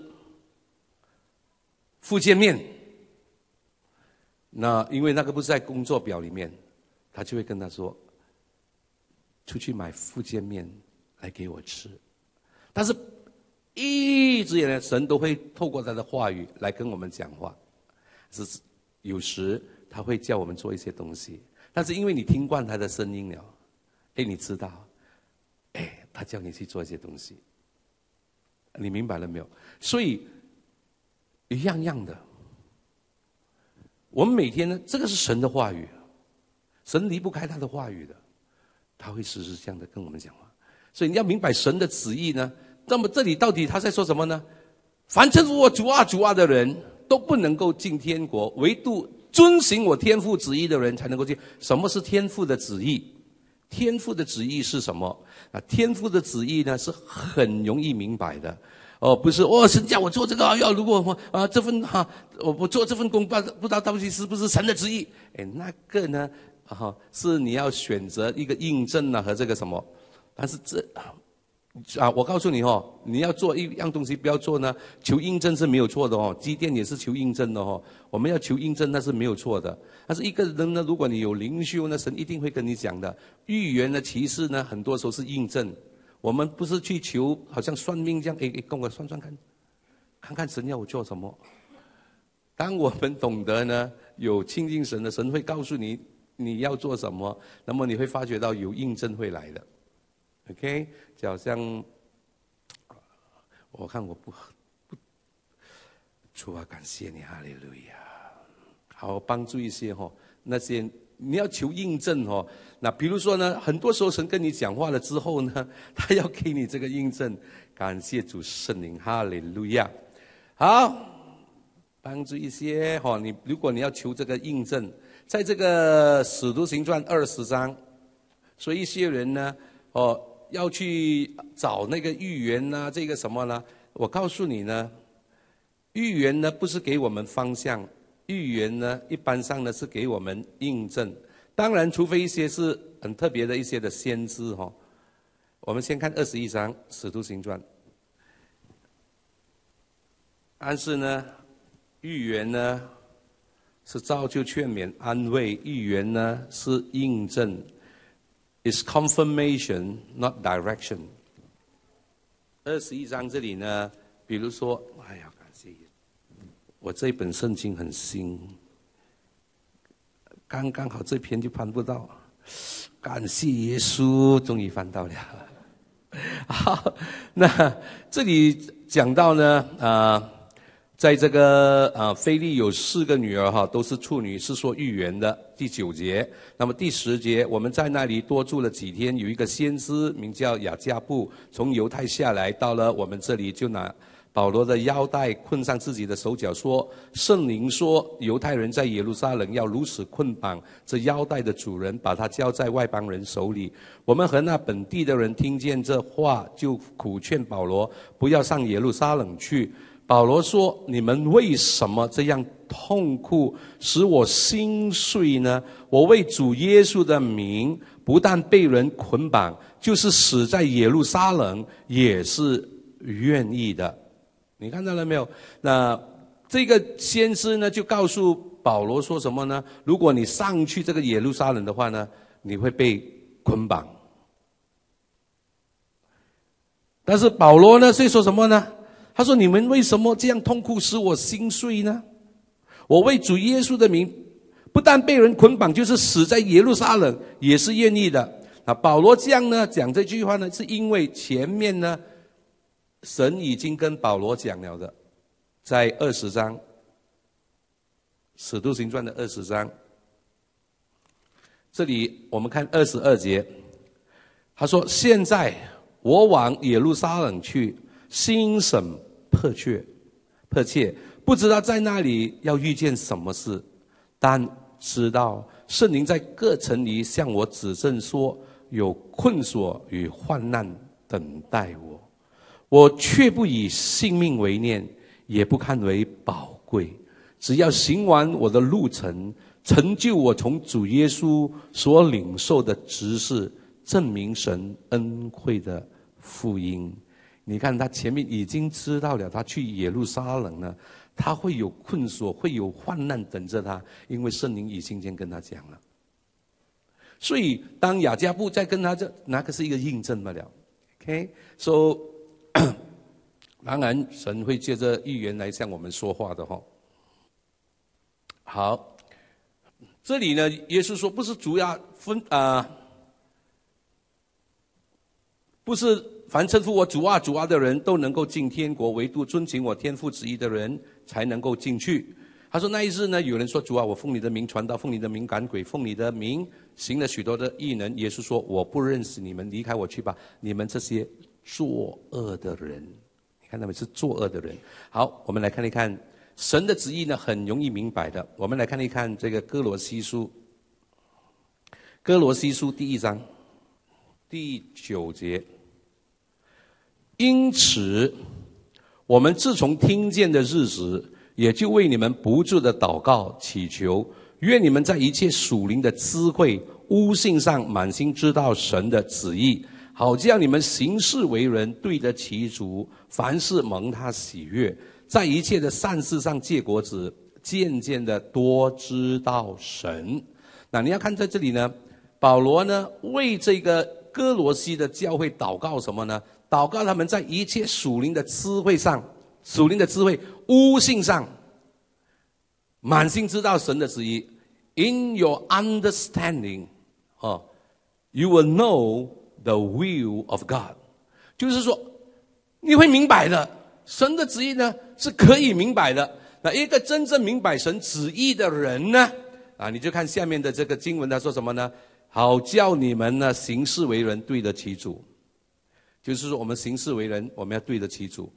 福建面，那因为那个不是在工作表里面，他就会跟他说：出去买福建面来给我吃。但是一直以来，神都会透过他的话语来跟我们讲话。是有时他会叫我们做一些东西，但是因为你听惯他的声音了，你知道，他叫你去做一些东西，你明白了没有？所以一样样的，我们每天呢，这个是神的话语，神离不开他的话语的，他会时时这样的跟我们讲话。所以你要明白神的旨意呢。那么这里到底他在说什么呢？凡称呼我主啊主啊的人都不能够进天国，唯独遵行我天父旨意的人才能够进。什么是天父的旨意？天父的旨意是什么？天父的旨意呢是很容易明白的。 不是神叫我做这个，如果我这份我做这份工不知道到底是不是神的旨意？那个呢是你要选择一个印证和这个什么，但是我告诉你你要做一样东西，不要做呢求印证是没有错的基甸也是求印证的我们要求印证那是没有错的。但是一个人呢，如果你有灵修呢，神一定会跟你讲的。预言呢，其实呢，很多时候是印证。我们不是去求，好像算命这样，跟我算算看，看看神要我做什么。当我们懂得呢，有亲近神的，神会告诉你你要做什么，那么你会发觉到有印证会来的。OK， 就好像我看我不，主啊，感谢你，哈利路亚。好，帮助一些那些你要求印证那比如说呢，很多时候神跟你讲话了之后呢，他要给你这个印证。感谢主圣灵，哈利路亚。好，帮助一些如果你要求这个印证，在这个使徒行传20章，所以一些人呢要去找那个预言啊，这个什么呢？我告诉你呢，预言呢不是给我们方向，预言呢一般上呢是给我们印证。当然，除非一些是很特别的一些的先知我们先看21章《使徒行传》。但是呢，预言呢是造就、劝勉、安慰；预言呢是印证 ，is confirmation, not direction。21章这里呢，比如说，哎呀，感谢我这本圣经很新。刚好这篇就翻不到，感谢耶稣，终于翻到了。好，那这里讲到呢，在这个腓利有4个女儿都是处女，是说预言的。第9节，那么第10节，我们在那里多住了几天，有一个先知名叫雅加布，从犹太下来，到了我们这里，就拿保罗的腰带困上自己的手脚，说圣灵说犹太人在耶路撒冷要如此捆绑这腰带的主人，把他交在外邦人手里。我们和那本地的人听见这话，就苦劝保罗不要上耶路撒冷去。保罗说，你们为什么这样痛苦，使我心碎呢？我为主耶稣的名不但被人捆绑，就是死在耶路撒冷也是愿意的。你看到了没有？那这个先知呢，就告诉保罗说什么呢？如果你上去这个耶路撒冷的话呢，你会被捆绑。但是保罗呢，是说什么呢？他说：“你们为什么这样痛苦，使我心碎呢？我为主耶稣的名，不但被人捆绑，就是死在耶路撒冷也是愿意的。”那保罗这样呢讲这句话呢，是因为前面呢，神已经跟保罗讲了的，在20章，《使徒行传》的20章，这里我们看22节，他说：“现在我往耶路撒冷去，心神迫切，不知道在那里要遇见什么事，但知道圣灵在各城里向我指证说，有困锁与患难等待我。我却不以性命为念，也不看为宝贵，只要行完我的路程，成就我从主耶稣所领受的职事，证明神恩惠的福音。”你看他前面已经知道了，他去耶路撒冷呢，他会有困锁，会有患难等着他，因为圣灵已经先跟他讲了。所以当雅加布在跟他那个是一个印证罢了。OK，so 当然神会借着预言来向我们说话的好，这里呢，耶稣说不是主要不是凡称呼我主啊主啊的人都能够进天国，唯独遵行我天父旨意的人才能够进去。他说那一日呢，有人说主啊，我奉你的名传道，奉你的名赶鬼，奉你的名行了许多的异能。耶稣说，我不认识你们，离开我去吧，你们这些作恶的人。你看他们是作恶的人。好，我们来看一看神的旨意呢，很容易明白的。我们来看一看这个哥罗西书第1章第9节。因此我们自从听见的日子，也就为你们不住的祷告祈求，愿你们在一切属灵的智慧悟性上满心知道神的旨意，好叫你们行事为人对得起主，凡事蒙他喜悦，在一切的善事上结果子，渐渐的多知道神。那你要看在这里呢，保罗呢为这个哥罗西的教会祷告什么呢？祷告他们在一切属灵的智慧上，属灵的智慧悟性上，满心知道神的旨意。In your understanding, you will know the will of God。就是说，你会明白的，神的旨意呢是可以明白的。那一个真正明白神旨意的人呢，你就看下面的这个经文，他说什么呢？好叫你们呢行事为人对得起主。就是说，我们行事为人，我们要对得起主。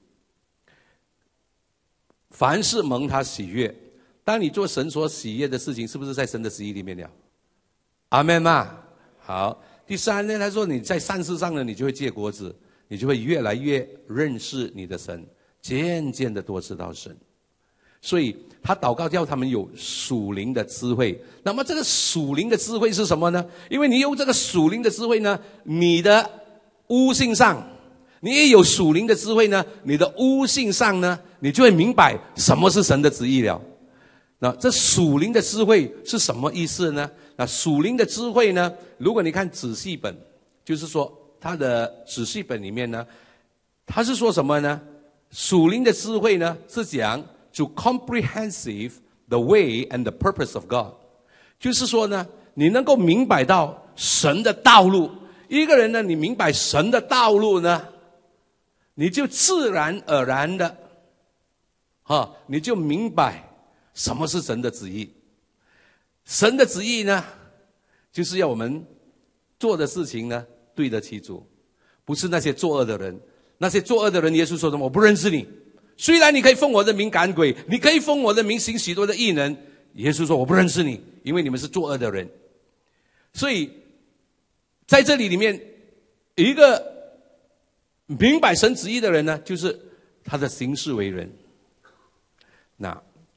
凡事蒙他喜悦。当你做神所喜悦的事情，是不是在神的旨意里面了？阿们嘛。好，第三呢，他说你在善事上呢，你就会结果子，你就会越来越认识你的神，渐渐的多知道神。所以他祷告叫他们有属灵的智慧。那么这个属灵的智慧是什么呢？因为你有这个属灵的智慧呢，你的悟性上，你也有属灵的智慧呢，你的悟性上呢，你就会明白什么是神的旨意了。那这属灵的智慧是什么意思呢？那属灵的智慧呢，如果你看仔细本，就是说它的仔细本里面呢，它是说什么呢？属灵的智慧呢，是讲to comprehensive the way and the purpose of God， 就是说呢，你能够明白到神的道路。一个人呢，你明白神的道路呢，你就自然而然的，你就明白什么是神的旨意。神的旨意呢，就是要我们做的事情呢，对得起主，不是那些作恶的人。那些作恶的人，耶稣说什么？我不认识你。虽然你可以奉我的名赶鬼，你可以奉我的名行许多的异能，耶稣说我不认识你，因为你们是作恶的人。所以在这里面，一个明白神旨意的人呢，就是他的行事为人。那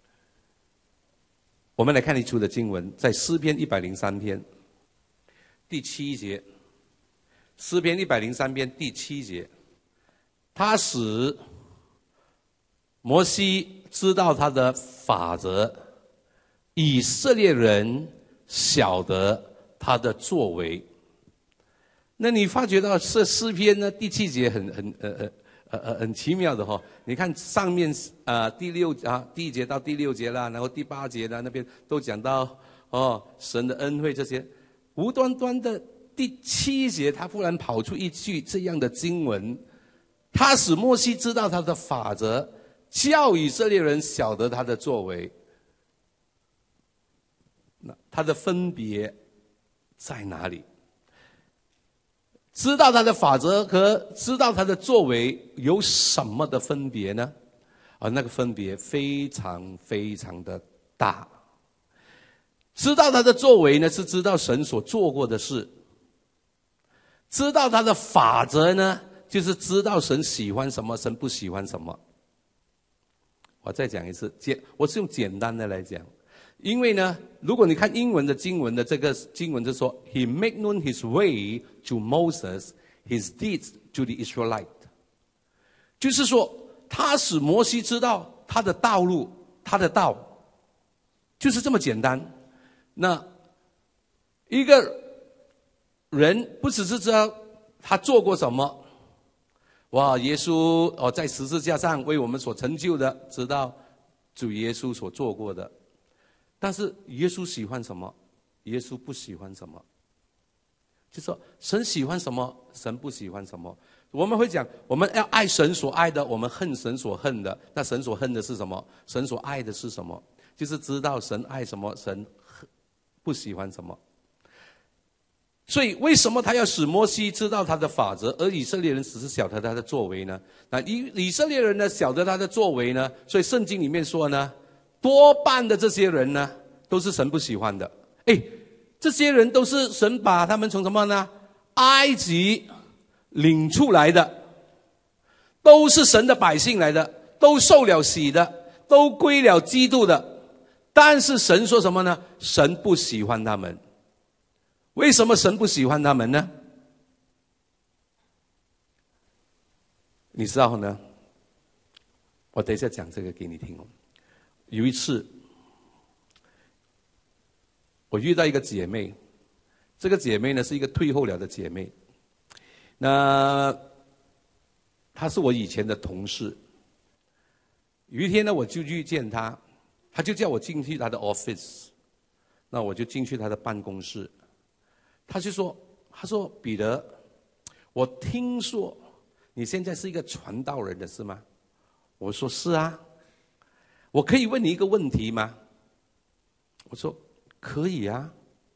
我们来看一处的经文，在诗篇103篇第7节。诗篇103篇第7节，他使摩西知道他的法则，以色列人晓得他的作为。那你发觉到这诗篇呢，第7节很奇妙的哈。你看上面第1节到第6节啦，然后第8节啦，那边都讲到神的恩惠这些，无端端的第7节，他忽然跑出一句这样的经文：他使摩西知道他的法则，叫以色列人晓得他的作为。那他的分别在哪里？知道他的法则和知道他的作为有什么的分别呢？那个分别非常非常的大。知道他的作为呢，是知道神所做过的事；知道他的法则呢，就是知道神喜欢什么，神不喜欢什么。我再讲一次，我是用简单的来讲。因为呢，如果你看英文的经文的这个经文就说 He made known his way to Moses, his deeds to the Israelite， 就是说他使摩西知道他的道路，他的道，就是这么简单。那一个人不只是知道他做过什么，哇，耶稣在十字架上为我们所成就的，知道主耶稣所做过的。但是耶稣喜欢什么？耶稣不喜欢什么？就说神喜欢什么，神不喜欢什么。我们会讲，我们要爱神所爱的，我们恨神所恨的。那神所恨的是什么？神所爱的是什么？就是知道神爱什么，神不喜欢什么。所以为什么他要使摩西知道他的法则，而以色列人只是晓得他的作为呢？那以色列人呢晓得他的作为呢？所以圣经里面说呢，多半的这些人呢，都是神不喜欢的。这些人都是神把他们从什么呢？埃及领出来的，都是神的百姓来的， 都受了洗的，都归了基督的。但是神说什么呢？神不喜欢他们。为什么神不喜欢他们呢？你知道呢？我等一下讲这个给你听。有一次，我遇到一个姐妹，这个姐妹呢是一个退后了的姐妹。那她是我以前的同事。有一天呢，我就去见她，她就叫我进去她的 office。那我就进去她的办公室。她就说：“她说彼得，我听说你现在是一个传道人的是吗？”我说：“是啊。”我可以问你一个问题吗？我说：“可以啊。”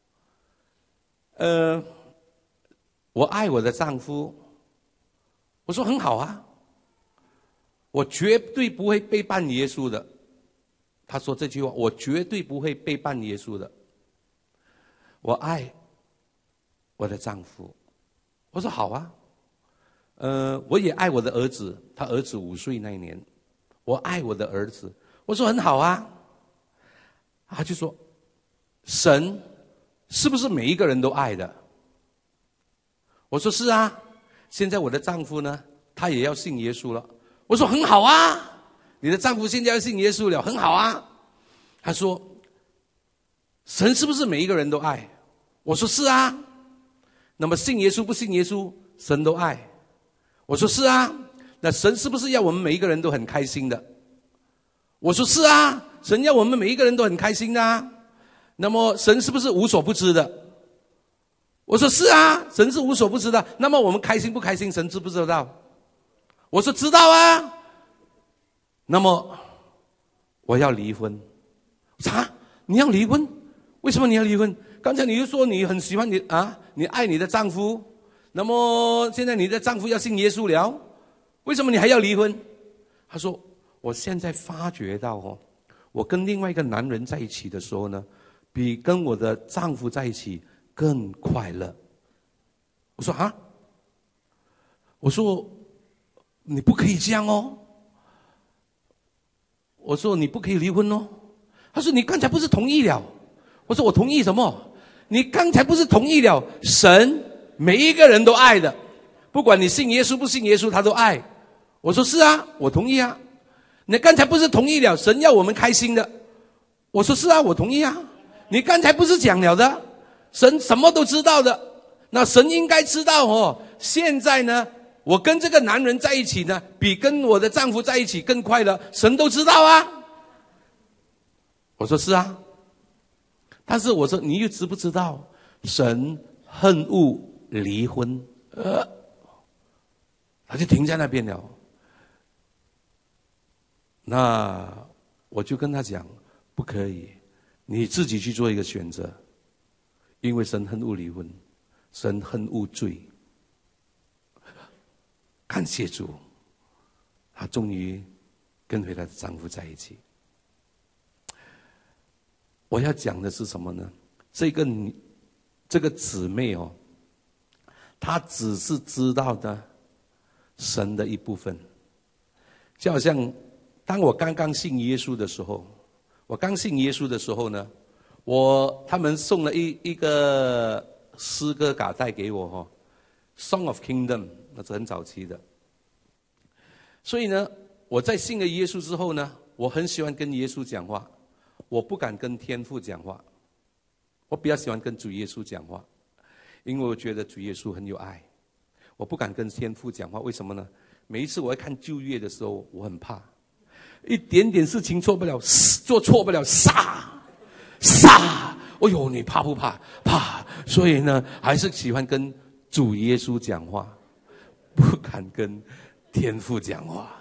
我爱我的丈夫。我说：“很好啊。”我绝对不会背叛耶稣的。他说这句话：“我绝对不会背叛耶稣的。”我爱我的丈夫。我说：“好啊。”我也爱我的儿子，他儿子5岁那一年，我爱我的儿子。我说：“很好啊。”他就说：“神是不是每一个人都爱的？”我说：“是啊。”现在我的丈夫呢，他也要信耶稣了。我说：“很好啊，你的丈夫现在要信耶稣了，很好啊。”他说：“神是不是每一个人都爱？”我说：“是啊。”那么信耶稣不信耶稣，神都爱。我说：“是啊。”那神是不是要我们每一个人都很开心的？我说：“是啊，神要我们每一个人都很开心的啊。”那么神是不是无所不知的？我说：“是啊，神是无所不知的。”那么我们开心不开心，神知不知道？我说：“知道啊。”那么我要离婚。啥？你要离婚？为什么你要离婚？刚才你就说你很喜欢你爱你的丈夫，那么现在你的丈夫要信耶稣了，为什么你还要离婚？他说：“我现在发觉到我跟另外一个男人在一起的时候呢，比跟我的丈夫在一起更快乐。”我说：“啊？”我说：“你不可以这样哦。”我说：“你不可以离婚哦。”他说：“你刚才不是同意了？”我说：“我同意什么？你刚才不是同意了？神每一个人都爱的，不管你信耶稣不信耶稣，他都爱。”我说：“是啊，我同意啊。”你刚才不是同意了？神要我们开心的。我说：“是啊，我同意啊。”你刚才不是讲了的？神什么都知道的。那神应该知道现在呢，我跟这个男人在一起呢，比跟我的丈夫在一起更快乐。神都知道啊。我说：“是啊。”但是我说：“你又知不知道神恨恶离婚？”他就停在那边了。那我就跟他讲：“不可以，你自己去做一个选择，因为神恨恶离婚，神恨恶罪。”感谢主，她终于跟回她的丈夫在一起。我要讲的是什么呢？这个姊妹她只是知道的神的一部分，就好像当我刚刚信耶稣的时候，呢，他们送了一个诗歌卡带给我Song of Kingdom， 那是很早期的。所以呢，我在信了耶稣之后呢，我很喜欢跟耶稣讲话，我不敢跟天父讲话，我比较喜欢跟主耶稣讲话，因为我觉得主耶稣很有爱。我不敢跟天父讲话，为什么呢？每一次我在看旧约的时候，我很怕，一点点事情做错不了，杀！哎呦，你怕不怕？怕！所以呢，还是喜欢跟主耶稣讲话，不敢跟天父讲话。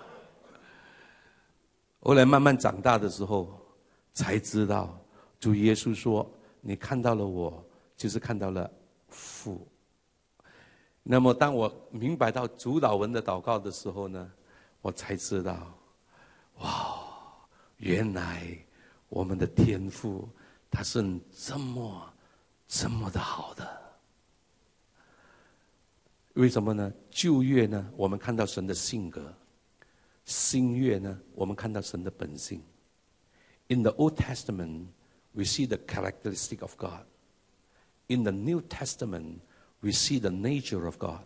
后来慢慢长大的时候，才知道主耶稣说：“你看到了我，就是看到了父。”那么当我明白到主导文的祷告的时候呢，我才知道，哇，原来我们的天父他是这么的好的。为什么呢？旧约呢，我们看到神的性格， 新约呢，我们看到神的本性。In the Old Testament, we see the characteristic of God. In the New Testament, we see the nature of God.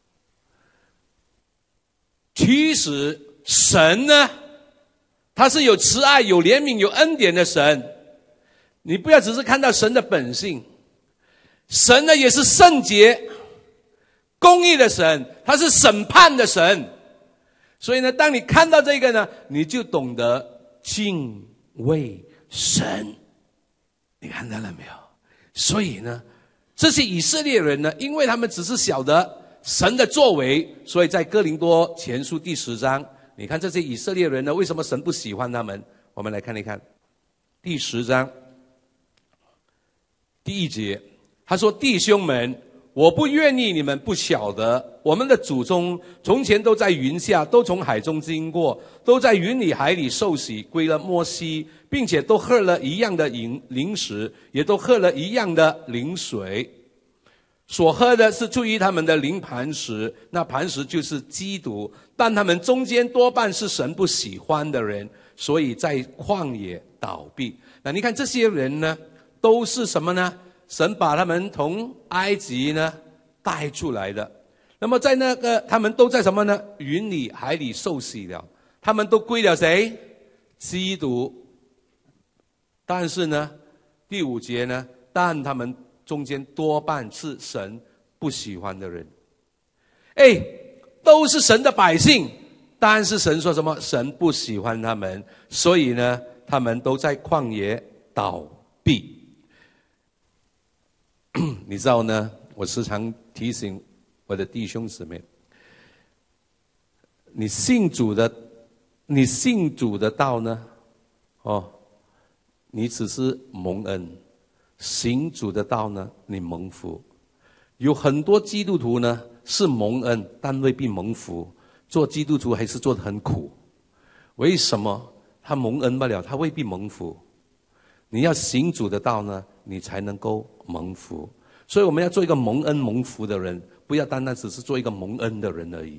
其实神呢，他是有慈爱、有怜悯、有恩典的神。你不要只是看到神的本性，神呢也是圣洁、公义的神，他是审判的神。所以呢，当你看到这个呢，你就懂得敬畏神。你看到了没有？所以呢，这些以色列人呢，因为他们只是晓得神的作为，所以在哥林多前书第10章，你看这些以色列人呢，为什么神不喜欢他们？我们来看一看第10章第1节，他说：“弟兄们，我不愿意你们不晓得，我们的祖宗从前都在云下，都从海中经过，都在云里海里受洗，归了摩西，并且都喝了一样的灵食，也都喝了一样的灵水。所喝的是出于他们的灵磐石，那磐石就是基督。但他们中间多半是神不喜欢的人，所以在旷野倒闭。”那你看这些人呢，都是什么呢？神把他们从埃及呢带出来的。那么在那个他们都在什么呢？云里海里受洗了，他们都归了谁？基督。但是呢，第5节呢，但他们中间多半是神不喜欢的人。都是神的百姓，但是神说什么？神不喜欢他们，所以呢，他们都在旷野倒闭。你知道呢，我时常提醒我的弟兄姊妹，你信主的道呢，你只是蒙恩；行主的道呢，你蒙福。有很多基督徒呢是蒙恩，但未必蒙福。做基督徒还是做得很苦。为什么？他蒙恩不了，他未必蒙福。你要行主的道呢，你才能够蒙福。所以我们要做一个蒙恩蒙福的人，不要单单只是做一个蒙恩的人而已。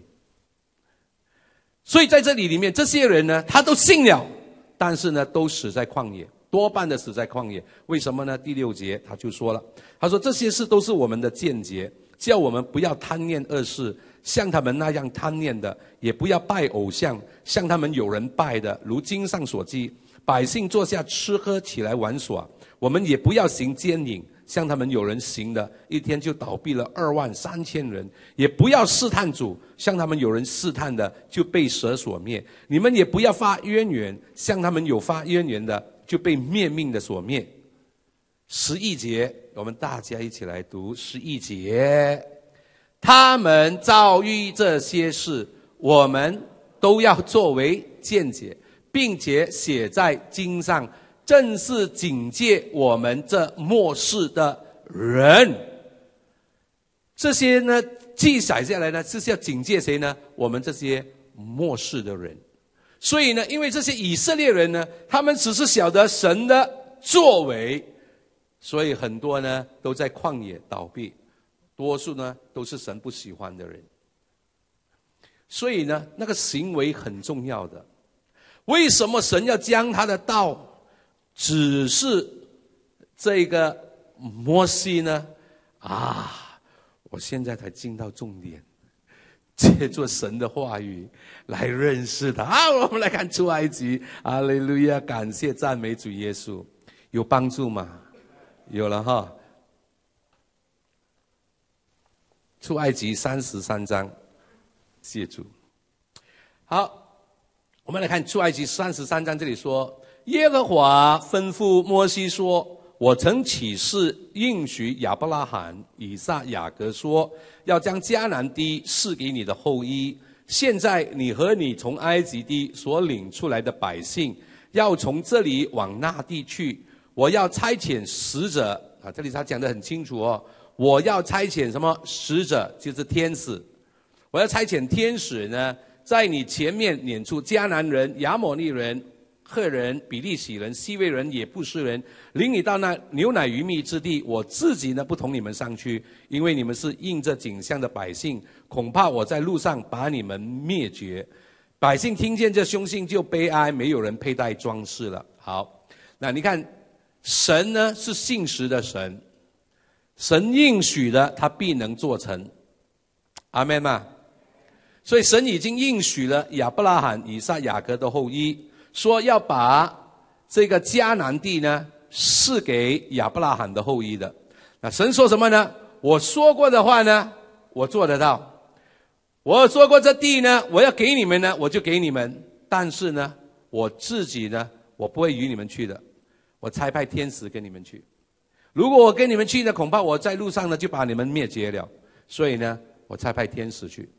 所以在这里面，这些人呢，他都信了，但是呢，都死在旷野，多半的死在旷野。为什么呢？第6节他就说了，他说这些事都是我们的见解，叫我们不要贪念恶事，像他们那样贪念的，也不要拜偶像，像他们有人拜的，如经上所记，百姓坐下吃喝，起来玩耍。我们也不要行奸淫，像他们有人行的，一天就倒闭了23000人。也不要试探主，像他们有人试探的，就被蛇所灭。你们也不要发冤言，像他们有发冤言的，就被灭命的所灭。11节，我们大家一起来读11节。他们遭遇这些事，我们都要作为见解，并且写在经上，正是警戒我们这末世的人。这些呢，记载下来呢，是要警戒谁呢？我们这些末世的人。所以呢，因为这些以色列人呢，他们只是晓得神的作为，所以很多呢都在旷野倒闭，多数呢都是神不喜欢的人。所以呢，那个行为很重要的。为什么神要将他的道只是这个摩西呢？我现在才进到重点，借助神的话语来认识他。我们来看出埃及，哈利路亚，感谢赞美主耶稣。有帮助吗？有了哈。出埃及33章，谢主。好，我们来看出埃及33章，这里说，耶和华吩咐摩西说，我曾起誓应许亚伯拉罕、以撒、雅各说，要将迦南地赐给你的后裔。现在你和你从埃及地所领出来的百姓，要从这里往那地去。我要差遣使者，这里他讲得很清楚哦。我要差遣什么使者？就是天使。我要差遣天使呢，在你前面撵出迦南人、亚摩利人、赫人、比利洗人、西魏人、也布斯人，领你到那牛奶鱼蜜之地。我自己呢，不同你们上去，因为你们是应着景象的百姓，恐怕我在路上把你们灭绝。 百姓听见这凶信就悲哀，没有人佩戴装饰了。好，那你看，神呢是信实的神，神应许的，他必能做成。阿们吗？所以神已经应许了亚伯拉罕、以撒、雅各的后裔，说要把这个迦南地呢赐给亚伯拉罕的后裔的。那神说什么呢？我说过的话呢，我做得到。我说过这地呢，我要给你们呢，我就给你们。但是呢，我自己呢，我不会与你们去的，我差派天使跟你们去。如果我跟你们去呢，恐怕我在路上呢就把你们灭绝了。所以呢，我差派天使去。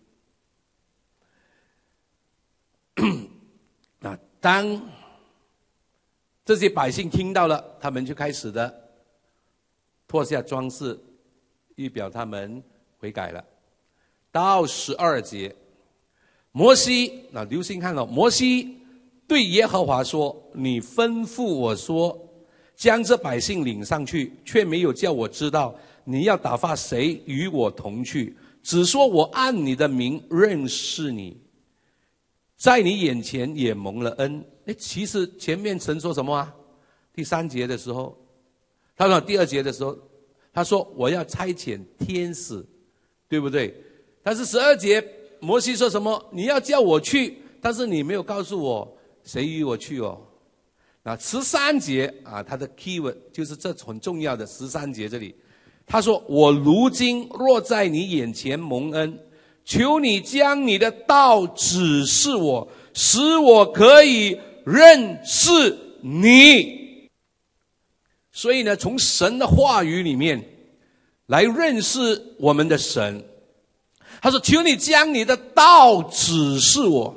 那当这些百姓听到了，他们就开始的脱下装饰，预表他们悔改了。到12节，摩西，那留心看哦，摩西对耶和华说：“你吩咐我说，将这百姓领上去，却没有叫我知道你要打发谁与我同去，只说我按你的名认识你，在你眼前也蒙了恩。”其实前面神说什么啊？第3节的时候，他说第2节的时候，他说我要差遣天使，对不对？但是12节摩西说什么？你要叫我去，但是你没有告诉我谁与我去哦。那13节啊，他的 keyword 就是这很重要的13节这里，他说我如今若在你眼前蒙恩，求你将你的道指示我，使我可以认识你。所以呢，从神的话语里面来认识我们的神。他说求你将你的道指示我，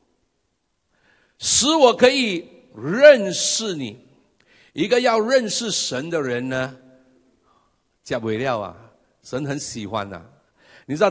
使我可以认识你。一个要认识神的人呢，加不了啊，神很喜欢啊。你知道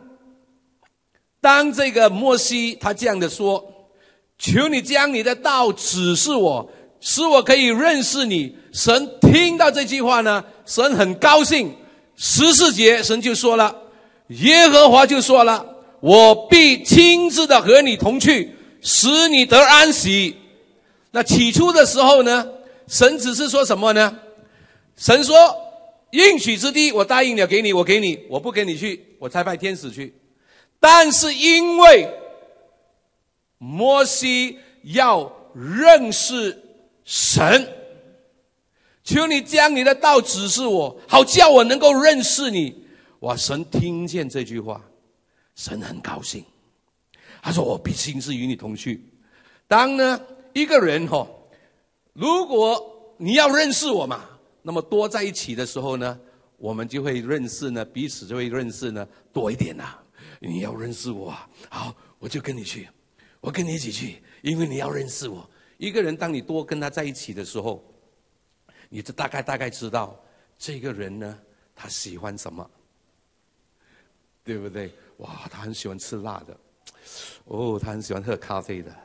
当这个摩西他这样的说，求你将你的道指示我，使我可以认识你。神听到这句话呢，神很高兴。14节神就说了，耶和华就说了，我必亲自的和你同去，使你得安息。那起初的时候呢，神只是说什么呢？神说应许之地我答应了给你，我给你，我不给你去，我差派天使去。但是因为摩西要认识神，求你将你的道指示我，好叫我能够认识你。哇，神听见这句话，神很高兴。他说我必亲自与你同去。当呢一个人如果你要认识我嘛，那么多在一起的时候呢，我们就会认识呢，彼此就会认识呢多一点啊。你要认识我啊，好，我就跟你去，我跟你一起去，因为你要认识我。一个人当你多跟他在一起的时候，你就大概知道这个人呢他喜欢什么，对不对？哇，他很喜欢吃辣的，哦，他很喜欢喝咖啡的，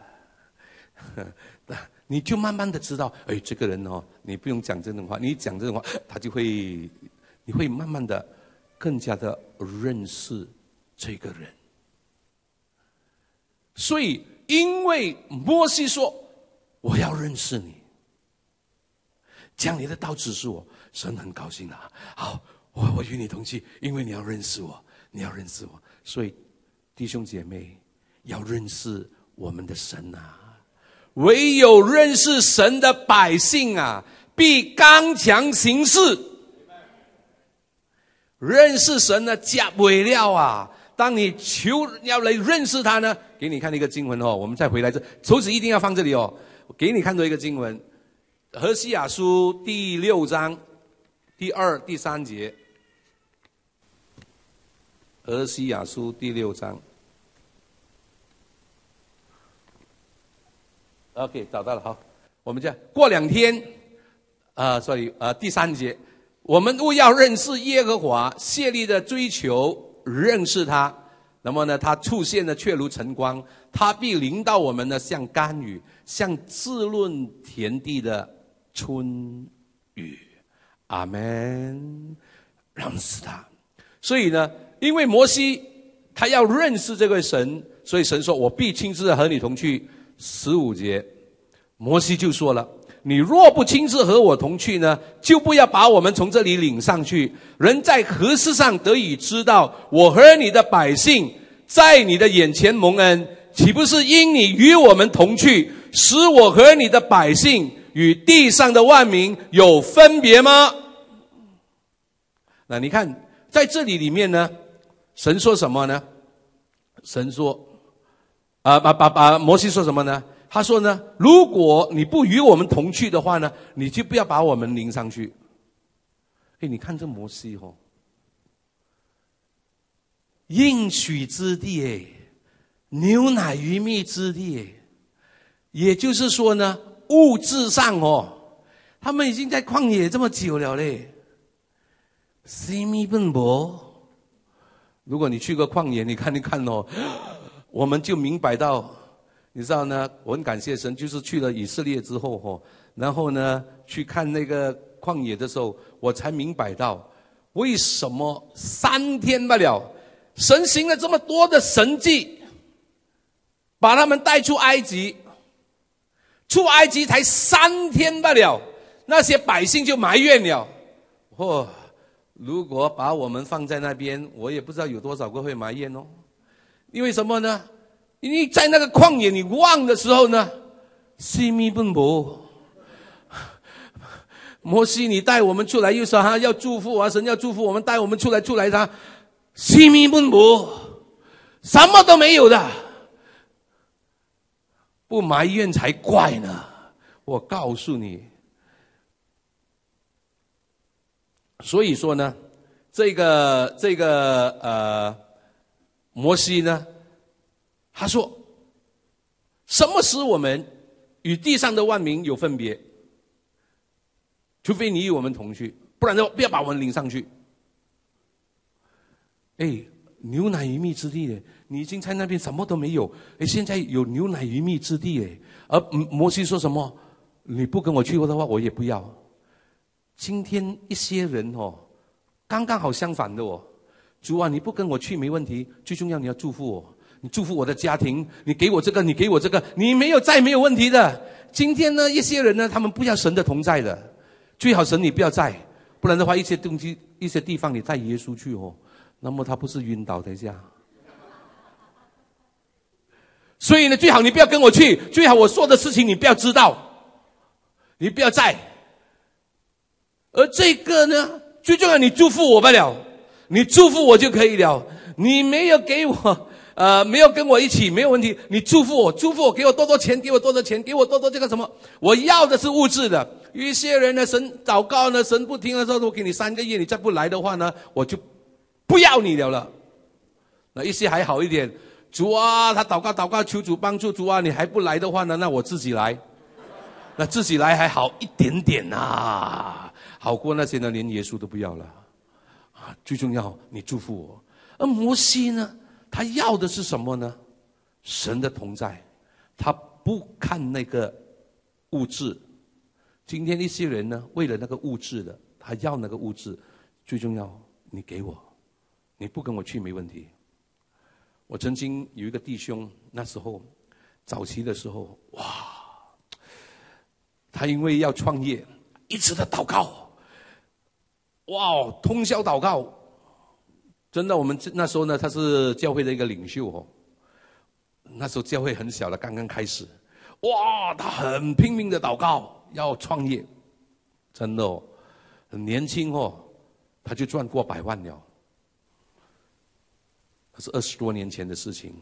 你就慢慢的知道，哎，这个人你不用讲这种话，你讲这种话，他就会，你会慢慢的更加的认识这个人。所以，因为摩西说我要认识你，将你的道指示我，神很高兴啊。好，我与你同去，因为你要认识我，你要认识我。所以弟兄姐妹要认识我们的神啊，唯有认识神的百姓啊，必刚强行事。认识神呢，假不了啊。当你求要来认识他呢，给你看一个经文我们再回来手指一定要放这里我给你看到一个经文，何西阿书第6章第2、第3节。何西阿书第6章。OK， 找到了，好，我们这样过2天，第3节，我们务要认识耶和华，竭力的追求认识他。那么呢，他出现的却如晨光，他必临到我们呢，像甘雨，像滋润田地的春雨。阿们，认识他。所以呢，因为摩西他要认识这位神， 所以神说：“我必亲自和你同去。”15节，摩西就说了：“你若不亲自和我同去呢，就不要把我们从这里领上去。人在何事上得以知道我和你的百姓在你的眼前蒙恩？岂不是因你与我们同去，使我和你的百姓与地上的万民有分别吗？”那你看，在这里面呢，神说什么呢？神说，摩西说什么呢？他说呢，如果你不与我们同去的话呢，你就不要把我们领上去。你看这摩西应许之地牛奶鱼蜜之地也就是说呢，物质上他们已经在旷野这么久了嘞。西密奔波，如果你去过旷野，你看一看我们就明白到，你知道呢，我很感谢神，就是去了以色列之后然后呢去看那个旷野的时候，我才明白到为什么3天罢了，神行了这么多的神迹，把他们带出埃及，出埃及才3天罢了，那些百姓就埋怨了。如果把我们放在那边，我也不知道有多少个会埋怨因为什么呢？因为在那个旷野你望的时候呢，西密奔波，摩西你带我们出来，又说要祝福神要祝福我们，带我们出来他西密奔波，什么都没有的，不埋怨才怪呢。我告诉你，所以说呢，这个摩西呢，他说，什么使我们与地上的万民有分别？除非你与我们同去，不然就不要把我们领上去。牛奶鱼蜜之地你已经在那边什么都没有，现在有牛奶鱼蜜之地而摩西说什么？你不跟我去的话，我也不要。今天一些人刚刚好相反的主啊，你不跟我去没问题，最重要你要祝福我，你祝福我的家庭，你给我这个，你给我这个，你没有在没有问题的。今天呢，一些人呢，他们不要神的同在的，最好神你不要在，不然的话，一些东西、一些地方你带耶稣去那么他不是晕倒？等一下。所以呢，最好你不要跟我去，最好我说的事情你不要知道，你不要在。而这个呢，最重要你祝福我罢了，你祝福我就可以了。你没有给我没有跟我一起没有问题，你祝福我，给我多多钱，给我多多钱，给我多多这个什么，我要的是物质的。有一些人呢，神祷告呢，神不听的时候，我给你3个月，你再不来的话呢，我就不要你了。那一些还好一点，主啊，他祷告求主帮助，主啊，你还不来的话呢，那我自己来。那自己来还好一点点好过那些呢连耶稣都不要了最重要你祝福我。而摩西呢，他要的是什么呢？神的同在，他不看那个物质。今天一些人呢，为了那个物质的，他要那个物质，最重要你给我，你不跟我去没问题。我曾经有一个弟兄，那时候早期的时候，他因为要创业，一直的祷告，通宵祷告。真的，我们那时候呢，他是教会的一个领袖那时候教会很小的，刚刚开始，他很拼命的祷告，要创业，真的很年轻他就赚过100万了。那是20多年前的事情，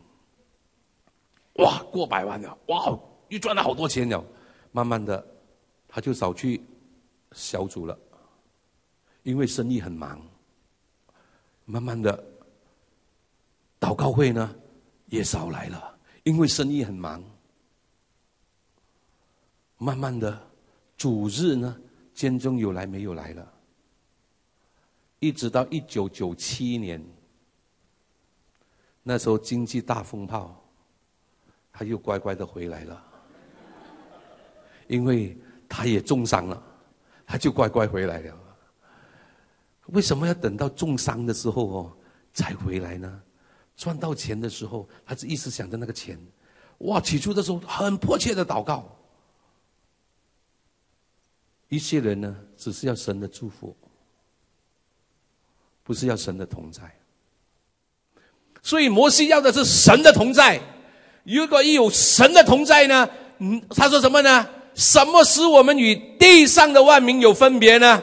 过100万了，又赚了好多钱了。慢慢的，他就少去小组了，因为生意很忙。慢慢的，祷告会呢也少来了，因为生意很忙。慢慢的，主日呢间中有来没有来了，一直到1997年，那时候经济大风暴，他又乖乖的回来了，因为他也重伤了，他就乖乖回来了。为什么要等到重伤的时候才回来呢？ 赚到钱的时候，他是一直想着那个钱。哇，起初的时候很迫切的祷告。一些人呢，只是要神的祝福，不是要神的同在。所以摩西要的是神的同在。如果一有神的同在呢，他说什么呢？什么使我们与地上的万民有分别呢？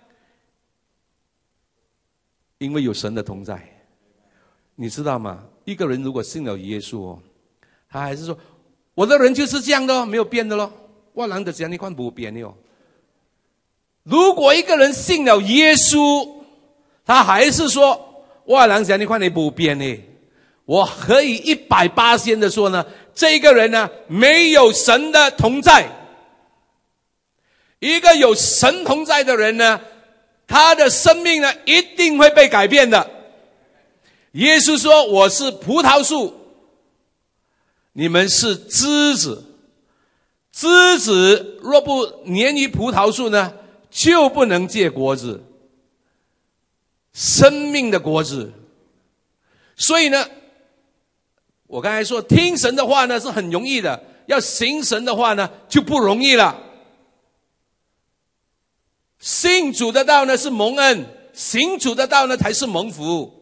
因为有神的同在。你知道吗？一个人如果信了耶稣他还是说我的人就是这样的没有变的咯。我人就这样你看不变的如果一个人信了耶稣，他还是说我人这样你看你不变的，我可以180%的说呢，这个人呢没有神的同在。一个有神同在的人呢，他的生命呢一定会被改变的。耶稣说我是葡萄树，你们是枝子。枝子若不粘于葡萄树呢，就不能结果子，生命的果子。所以呢，我刚才说听神的话呢是很容易的，要行神的话呢就不容易了。信主的道呢是蒙恩，行主的道呢才是蒙福。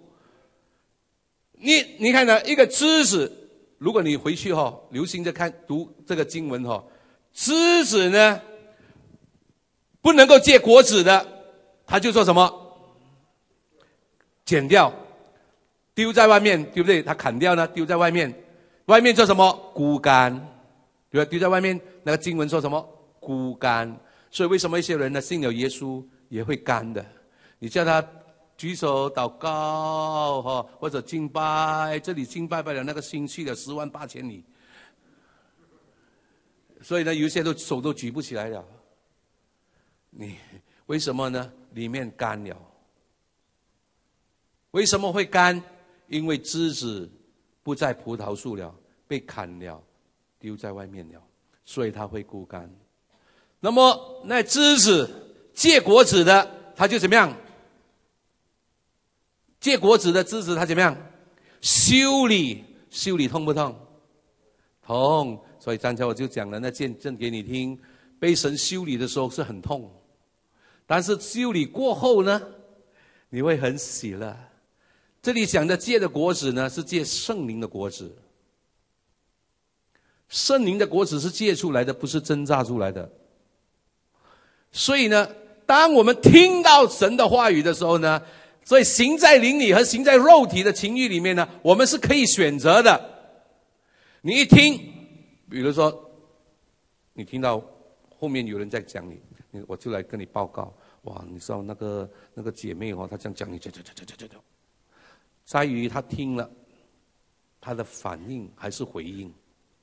你看呢，一个枝子，如果你回去留心的读这个经文枝子呢不能够结果子的，他就做什么？剪掉，丢在外面，对不对？他砍掉呢，丢在外面，外面做什么？枯干，对吧？丢在外面，那个经文说什么？枯干。所以为什么一些人呢信了耶稣也会干的？你叫他举手祷告或者敬拜，这里敬拜不了，那个心去了108000里。所以呢，有些都手都举不起来了。你为什么呢？里面干了。为什么会干？因为枝子不在葡萄树了，被砍了，丢在外面了，所以它会枯干。那么那枝子结果子的，它就怎么样？结果子的枝子它怎么样？修理，修理痛不痛？痛。所以刚才我就讲了，那见证给你听，被神修理的时候是很痛，但是修理过后呢，你会很喜乐。这里讲的结的果子呢，是结圣灵的果子。圣灵的果子是结出来的，不是挣扎出来的。所以呢，当我们听到神的话语的时候呢，所以行在灵里和行在肉体的情欲里面呢，我们是可以选择的。你一听，比如说你听到后面有人在讲你，我就来跟你报告，哇，你知道那个姐妹她这样讲你，在于她听了，她的反应还是回应。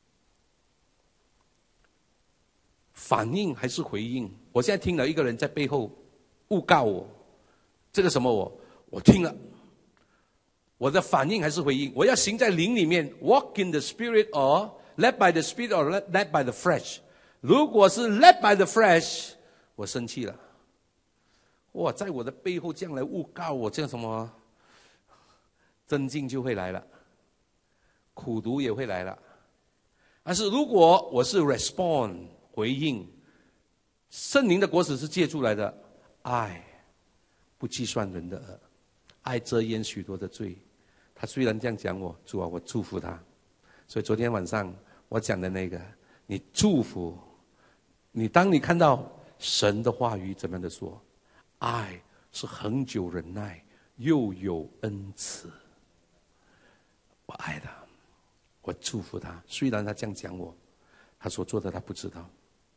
反应还是回应？我现在听了一个人在背后诬告我，这个什么我听了，我的反应还是回应？我要行在灵里面 ，walk in the spirit or led by the spirit or led by the flesh。如果是 led by the flesh， 我生气了。哇，在我的背后这样来诬告我，这样什么？真境就会来了，苦毒也会来了。但是如果我是 respond。回应，圣灵的果子是结出来的，爱不计算人的恶，爱遮掩许多的罪。他虽然这样讲我，主啊，我祝福他。所以昨天晚上我讲的那个，你祝福你，当你看到神的话语怎么样的说，爱是恒久忍耐，又有恩慈。我爱他，我祝福他。虽然他这样讲我，他所做的他不知道。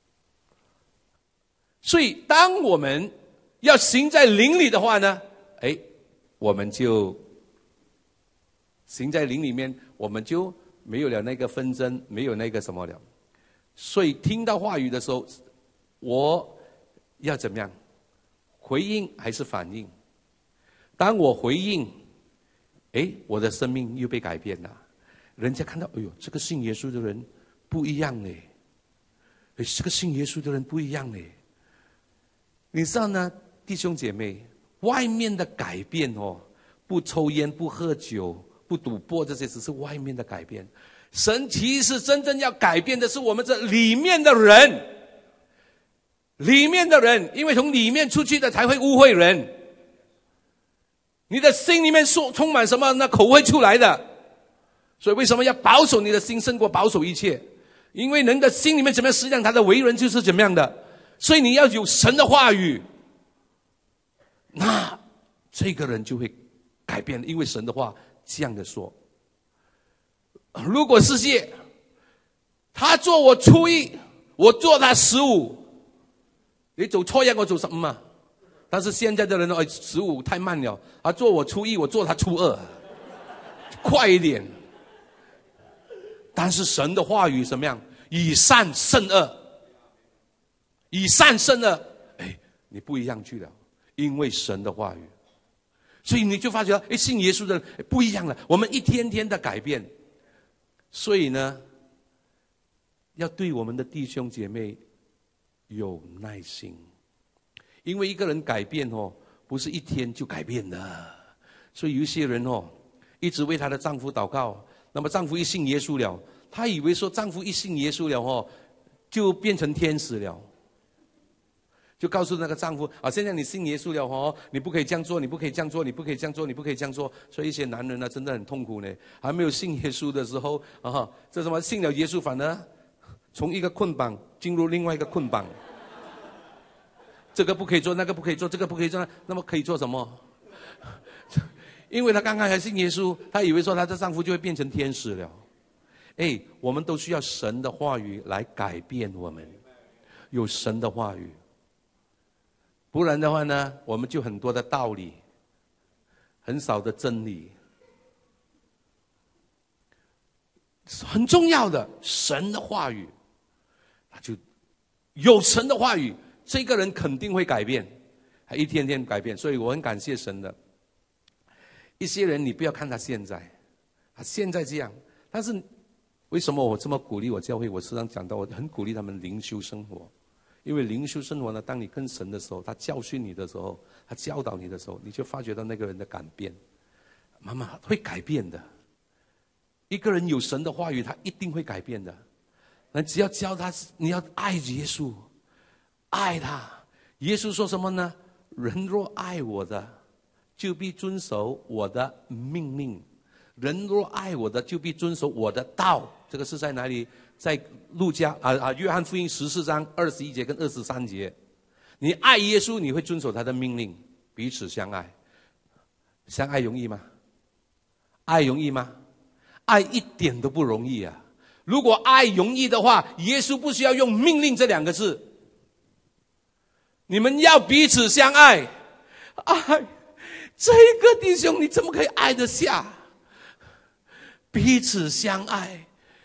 所以当我们要行在灵里的话呢，我们就行在灵里面，我们就没有了那个纷争，没有那个什么了。所以听到话语的时候，我要怎么样？回应还是反应？当我回应，我的生命又被改变了。人家看到，哎呦，这个信耶稣的人不一样嘞，这个信耶稣的人不一样嘞。你知道呢，弟兄姐妹，外面的改变不抽烟、不喝酒、 不赌博这些只是外面的改变。神其实真正要改变的是我们这里面的人，里面的人，因为从里面出去的才会污秽人。你的心里面充满什么，那口会出来的。所以为什么要保守你的心胜过保守一切？因为人的心里面怎么样，实际上他的为人就是怎么样的。所以你要有神的话语，那这个人就会改变，因为神的话这样的说。如果世界他做我初一，我做他15，你做初一我做15嘛。但是现在的人15太慢了，做我初一我做他初2，快一点。但是神的话语怎么样？以善胜恶，以善胜恶，你不一样去了，因为神的话语。所以你就发觉信耶稣的人不一样了，我们一天天的改变。所以呢，要对我们的弟兄姐妹有耐心，因为一个人改变不是一天就改变的。所以有一些人一直为她的丈夫祷告，那么丈夫一信耶稣了，她以为说丈夫一信耶稣了就变成天使了，就告诉那个丈夫现在你信耶稣了你不可以这样做，你不可以这样做，你不可以这样做，你不可以这样做。所以一些男人呢真的很痛苦呢，还没有信耶稣的时候这什么信了耶稣反而从一个捆绑进入另外一个捆绑，这个不可以做，那个不可以做，这个不可以做，那么可以做什么？因为她刚刚还信耶稣，她以为说她的丈夫就会变成天使了。我们都需要神的话语来改变我们，有神的话语。不然的话呢，我们就很多的道理，很少的真理。很重要的神的话语，他就有神的话语，这个人肯定会改变，他一天天改变。所以我很感谢神的。一些人你不要看他现在，他现在这样，但是为什么我这么鼓励我教会？我时常讲到，我很鼓励他们灵修生活。因为灵修生活呢，当你跟神的时候，他教训你的时候，他教导你的时候，你就发觉到那个人的改变，慢慢会改变的。一个人有神的话语，他一定会改变的。那只要教他，你要爱耶稣，爱他。耶稣说什么呢？人若爱我的，就必遵守我的命令；人若爱我的，就必遵守我的道。这个是在哪里？在路加约翰福音14章21节跟23节。你爱耶稣，你会遵守他的命令，彼此相爱。相爱容易吗？爱容易吗？爱一点都不容易啊！如果爱容易的话，耶稣不需要用命令这2个字。你们要彼此相爱，爱这个弟兄你怎么可以爱得下？彼此相爱。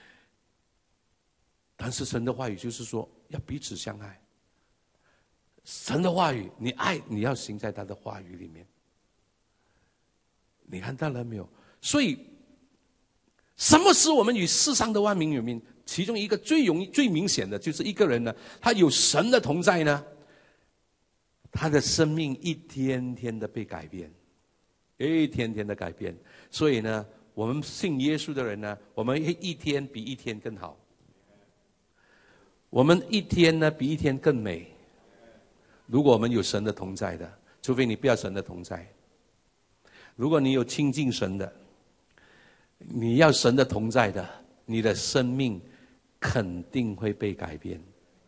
但是神的话语就是说要彼此相爱。神的话语，你爱，你要行在他的话语里面。你看到了没有？所以什么使我们与世上的万民有名？其中一个最容易最明显的就是一个人呢，他有神的同在呢，他的生命一天天的被改变，一天天的改变。所以呢，我们信耶稣的人呢，我们一天比一天更好，我们一天呢比一天更美。如果我们有神的同在的，除非你不要神的同在。如果你有亲近神的，你要神的同在的，你的生命肯定会被改变。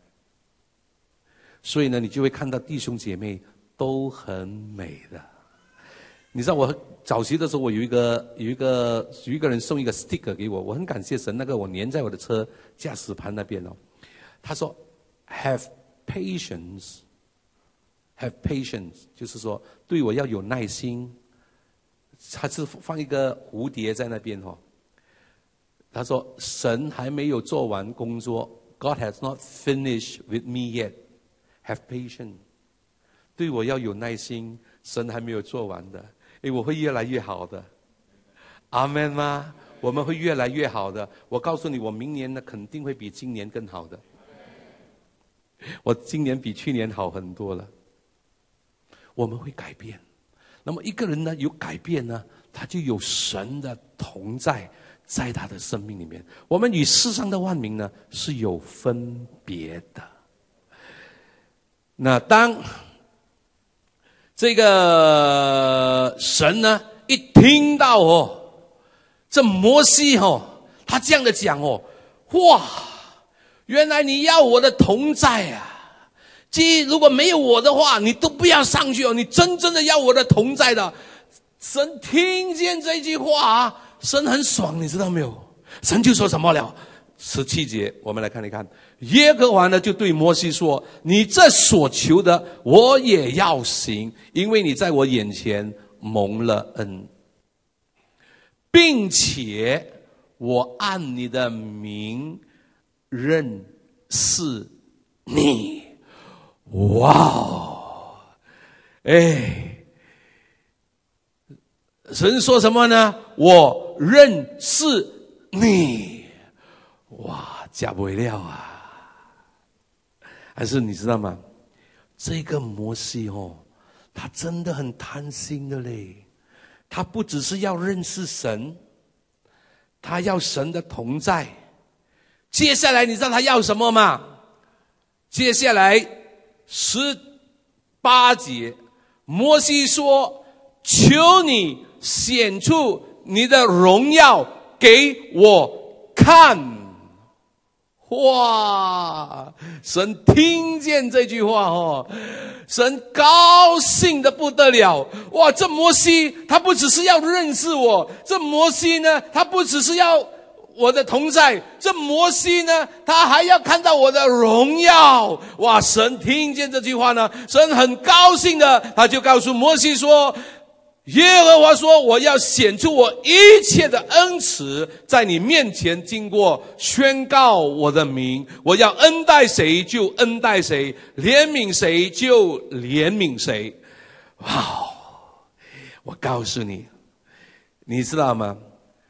所以呢，你就会看到弟兄姐妹都很美的。你知道我早期的时候，我有一个人送一个 sticker 给我，我很感谢神，那个我粘在我的车驾驶盘那边哦。他说 "Have patience"， have patience 就是说对我要有耐心。他是放一个蝴蝶在那边哦。他说神还没有做完工作 ，God has not finished with me yet. Have patience， 对我要有耐心，神还没有做完的，我会越来越好的，阿们吗？我们会越来越好的。我告诉你，我明年呢肯定会比今年更好的。我今年比去年好很多了。我们会改变。那么一个人呢有改变呢，他就有神的同同在，在他的生命里面。我们与世上的万民呢是有分别的。那当这个神呢一听到这摩西他这样的讲哇，原来你要我的同在啊！如果没有我的话，你都不要上去你真正的要我的同在的。神听见这句话神很爽，你知道没有？神就说什么了？17节，我们来看一看。耶和华呢就对摩西说：你这所求的，我也要行，因为你在我眼前蒙了恩，并且我按你的名认识你。哇神说什么呢？我认识你。哇，假不了啊！还是你知道吗？这个摩西他真的很贪心的嘞。他不只是要认识神，他要神的同在。接下来你知道他要什么吗？接下来18节，摩西说：求你显出你的荣耀给我看。哇，神听见这句话神高兴得不得了。哇，这摩西他不只是要认识我，这摩西呢他不只是要我的同在，这摩西呢他还要看到我的荣耀。哇，神听见这句话呢，神很高兴的，他就告诉摩西说：耶和华说，我要显出我一切的恩慈，在你面前经过宣告我的名。我要恩待谁就恩待谁，怜悯谁就怜悯谁。哇，我告诉你，你知道吗？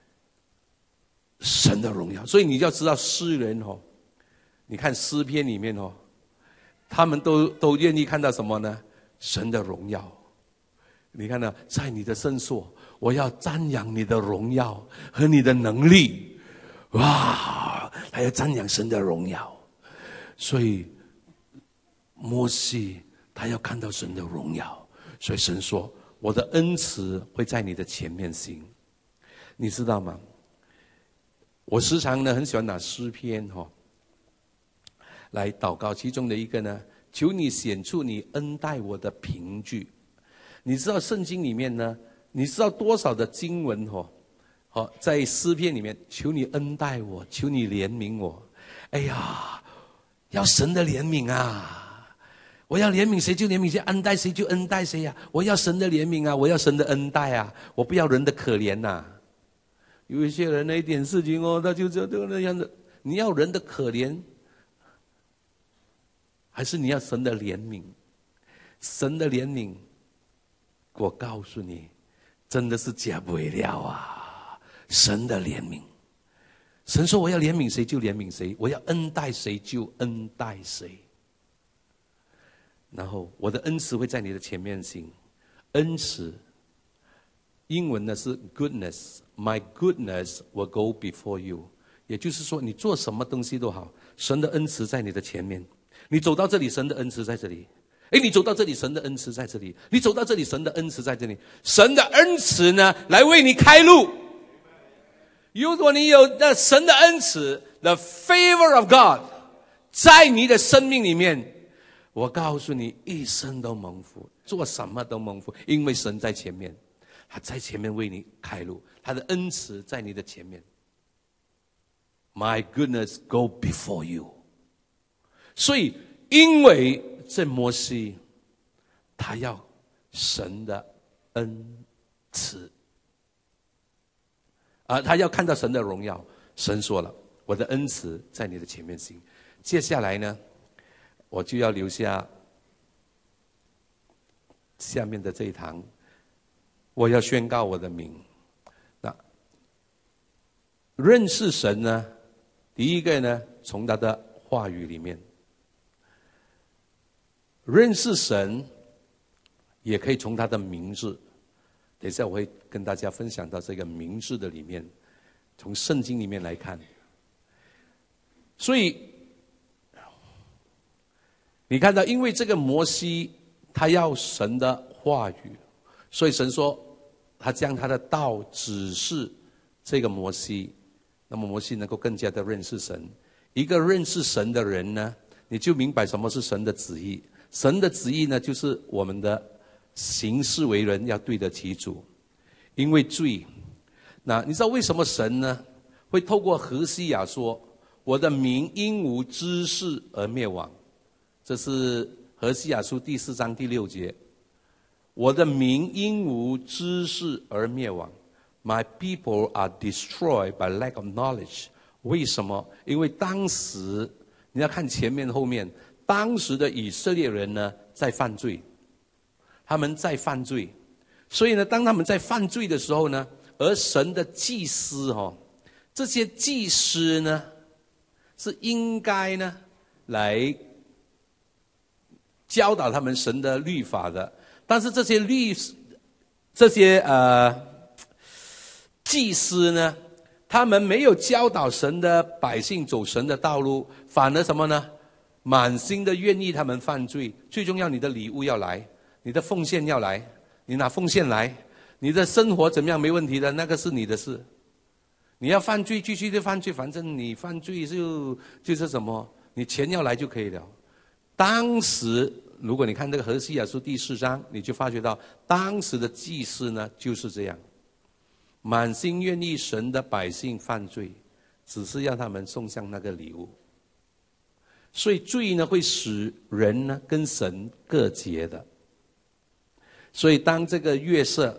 神的荣耀。所以你要知道诗人你看诗篇里面他们都愿意看到什么呢？神的荣耀。你看呢，在你的圣所，我要瞻仰你的荣耀和你的能力。哇，他要瞻仰神的荣耀。所以摩西他要看到神的荣耀，所以神说我的恩慈会在你的前面行。你知道吗？我时常呢很喜欢拿诗篇来祷告，其中的一个呢，求你显出你恩待我的凭据。你知道圣经里面呢，你知道多少的经文在诗篇里面，求你恩待我，求你怜悯我。哎呀，要神的怜悯啊！我要怜悯谁就怜悯谁，恩待谁就恩待谁呀！我要神的怜悯啊，我要神的恩待啊，我不要人的可怜呐。有一些人那一点事情他就这个样子。你要人的可怜，还是你要神的怜悯？神的怜悯，我告诉你，真的是假不了啊！神的怜悯，神说我要怜悯谁就怜悯谁，我要恩待谁就恩待谁。然后我的恩慈会在你的前面行。恩慈英文呢是 goodness， my goodness will go before you。 也就是说你做什么东西都好，神的恩慈在你的前面。你走到这里，神的恩慈在这里。你走到这里，神的恩慈在这里。你走到这里，神的恩慈在这里。神的恩慈呢，来为你开路。如果你有神的恩慈 ，the favor of God， 在你的生命里面，我告诉你，一生都蒙福，做什么都蒙福，因为神在前面，他在前面为你开路，他的恩慈在你的前面。My goodness, go before you。所以，因为这摩西，他要神的恩慈他要看到神的荣耀。神说了，我的恩慈在你的前面行。接下来呢，我就要留下下面的这一堂，我要宣告我的名。那认识神呢，第一个呢，从他的话语里面认识神，也可以从他的名字。 等一下我会跟大家分享到这个名字的里面，从圣经里面来看。所以你看到，因为这个摩西他要神的话语，所以神说他将他的道指示这个摩西，那么摩西能够更加的认识神。一个认识神的人呢，你就明白什么是神的旨意。神的旨意呢，就是我们的行事为人要对得起主。因为罪，那你知道为什么神呢会透过何西亚说我的民因无知识而灭亡？这是何西亚书第4章第6节。我的民因无知识而灭亡。My people are destroyed by lack of knowledge. 为什么？因为当时你要看前面后面，当时的以色列人呢在犯罪，他们在犯罪，所以呢，当他们在犯罪的时候呢，而神的祭司这些祭司呢是应该呢来教导他们神的律法的，但是这些祭司呢，他们没有教导神的百姓走神的道路，反而什么呢？满心的愿意他们犯罪。最重要，你的礼物要来，你的奉献要来，你拿奉献来，你的生活怎么样没问题的，那个是你的事。你要犯罪，继续的犯罪，反正你犯罪就是什么，你钱要来就可以了。当时如果你看这个何西亚书第4章，你就发觉到当时的祭司呢就是这样，满心愿意神的百姓犯罪，只是要他们送上那个礼物。所以罪呢会使人呢跟神隔绝的。所以当这个约瑟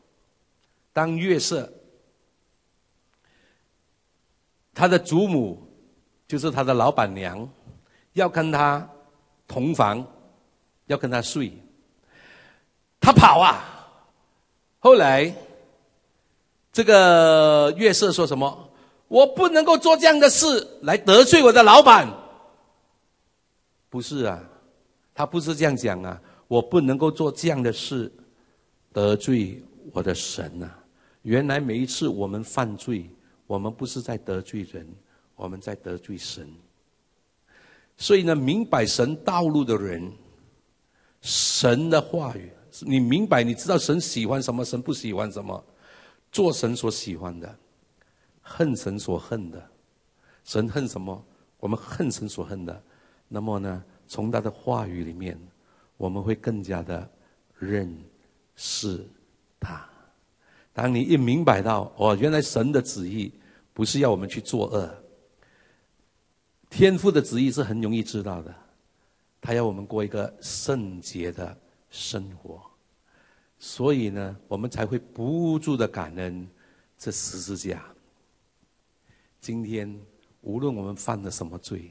他的祖母就是他的老板娘要跟他同房，要跟他睡，他跑啊。后来这个约瑟说什么？我不能够做这样的事来得罪我的老板。不是啊，他不是这样讲啊，我不能够做这样的事得罪我的神啊。原来每一次我们犯罪，我们不是在得罪人，我们在得罪神。所以呢，明白神道路的人，神的话语，你明白，你知道神喜欢什么，神不喜欢什么，做神所喜欢的，恨神所恨的。神恨什么？我们恨神所恨的。那么呢，从他的话语里面，我们会更加的认识他。当你一明白到，原来神的旨意不是要我们去作恶，天父的旨意是很容易知道的，他要我们过一个圣洁的生活。所以呢，我们才会不住的感恩这十字架。今天无论我们犯了什么罪，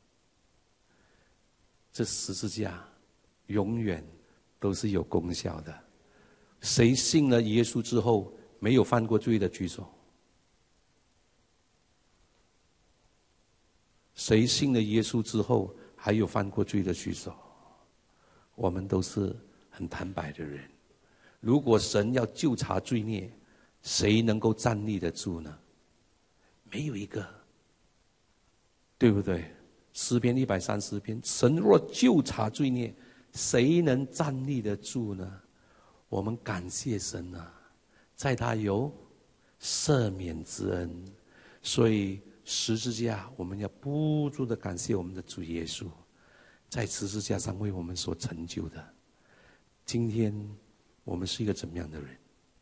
这十字架永远都是有功效的。谁信了耶稣之后没有犯过罪的举手？谁信了耶稣之后还有犯过罪的举手？我们都是很坦白的人。如果神要究察罪孽，谁能够站立得住呢？没有一个，对不对？诗篇130篇，神若究察罪孽，谁能站立得住呢？我们感谢神啊，在他有赦免之恩。所以十字架我们要不住的感谢我们的主耶稣，在十字架上为我们所成就的。今天我们是一个怎么样的人？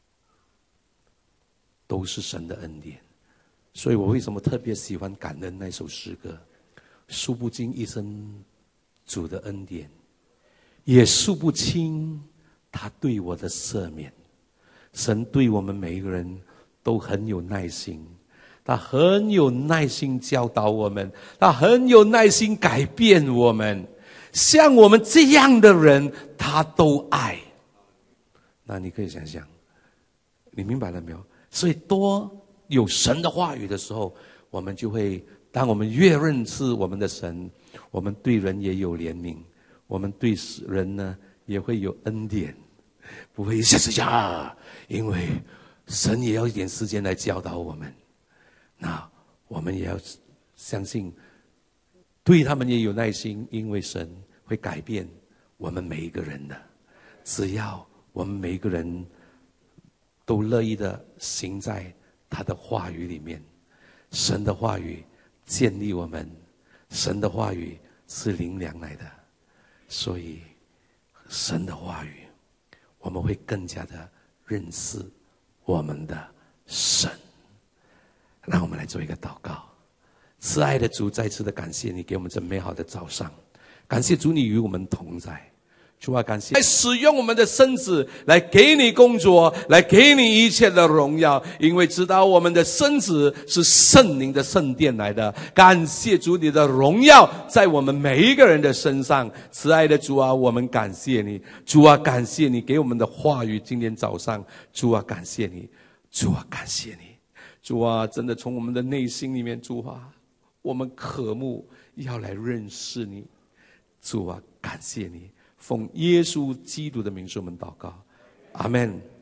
都是神的恩典。所以我为什么特别喜欢感恩那首诗歌？数不尽一生主的恩典，也数不清他对我的赦免。神对我们每一个人都很有耐心，他很有耐心教导我们，他很有耐心改变我们。像我们这样的人，他都爱。那你可以想想，你明白了没有？所以多有神的话语的时候，我们就会，当我们越认识我们的神，我们对人也有怜悯，我们对人呢也会有恩典。 不会一下子呀，因为神也要一点时间来教导我们。那我们也要相信，对他们也有耐心，因为神会改变我们每一个人的。只要我们每一个人都乐意的行在他的话语里面，神的话语建立我们，神的话语是灵粮来的，所以神的话语我们会更加的认识我们的神。让我们来做一个祷告。慈爱的主，再次的感谢你给我们这美好的早上，感谢主你与我们同在。主啊，感谢来使用我们的身子来给你工作，来给你一切的荣耀，因为知道我们的身子是圣灵的圣殿来的。感谢主你的荣耀在我们每一个人的身上。慈爱的主啊，我们感谢你。主啊，感谢你给我们的话语今天早上。主啊，感谢你。主啊，感谢你。主啊，真的从我们的内心里面，主啊，我们渴慕要来认识你。主啊，感谢你。奉耶稣基督的名，我们祷告，阿们。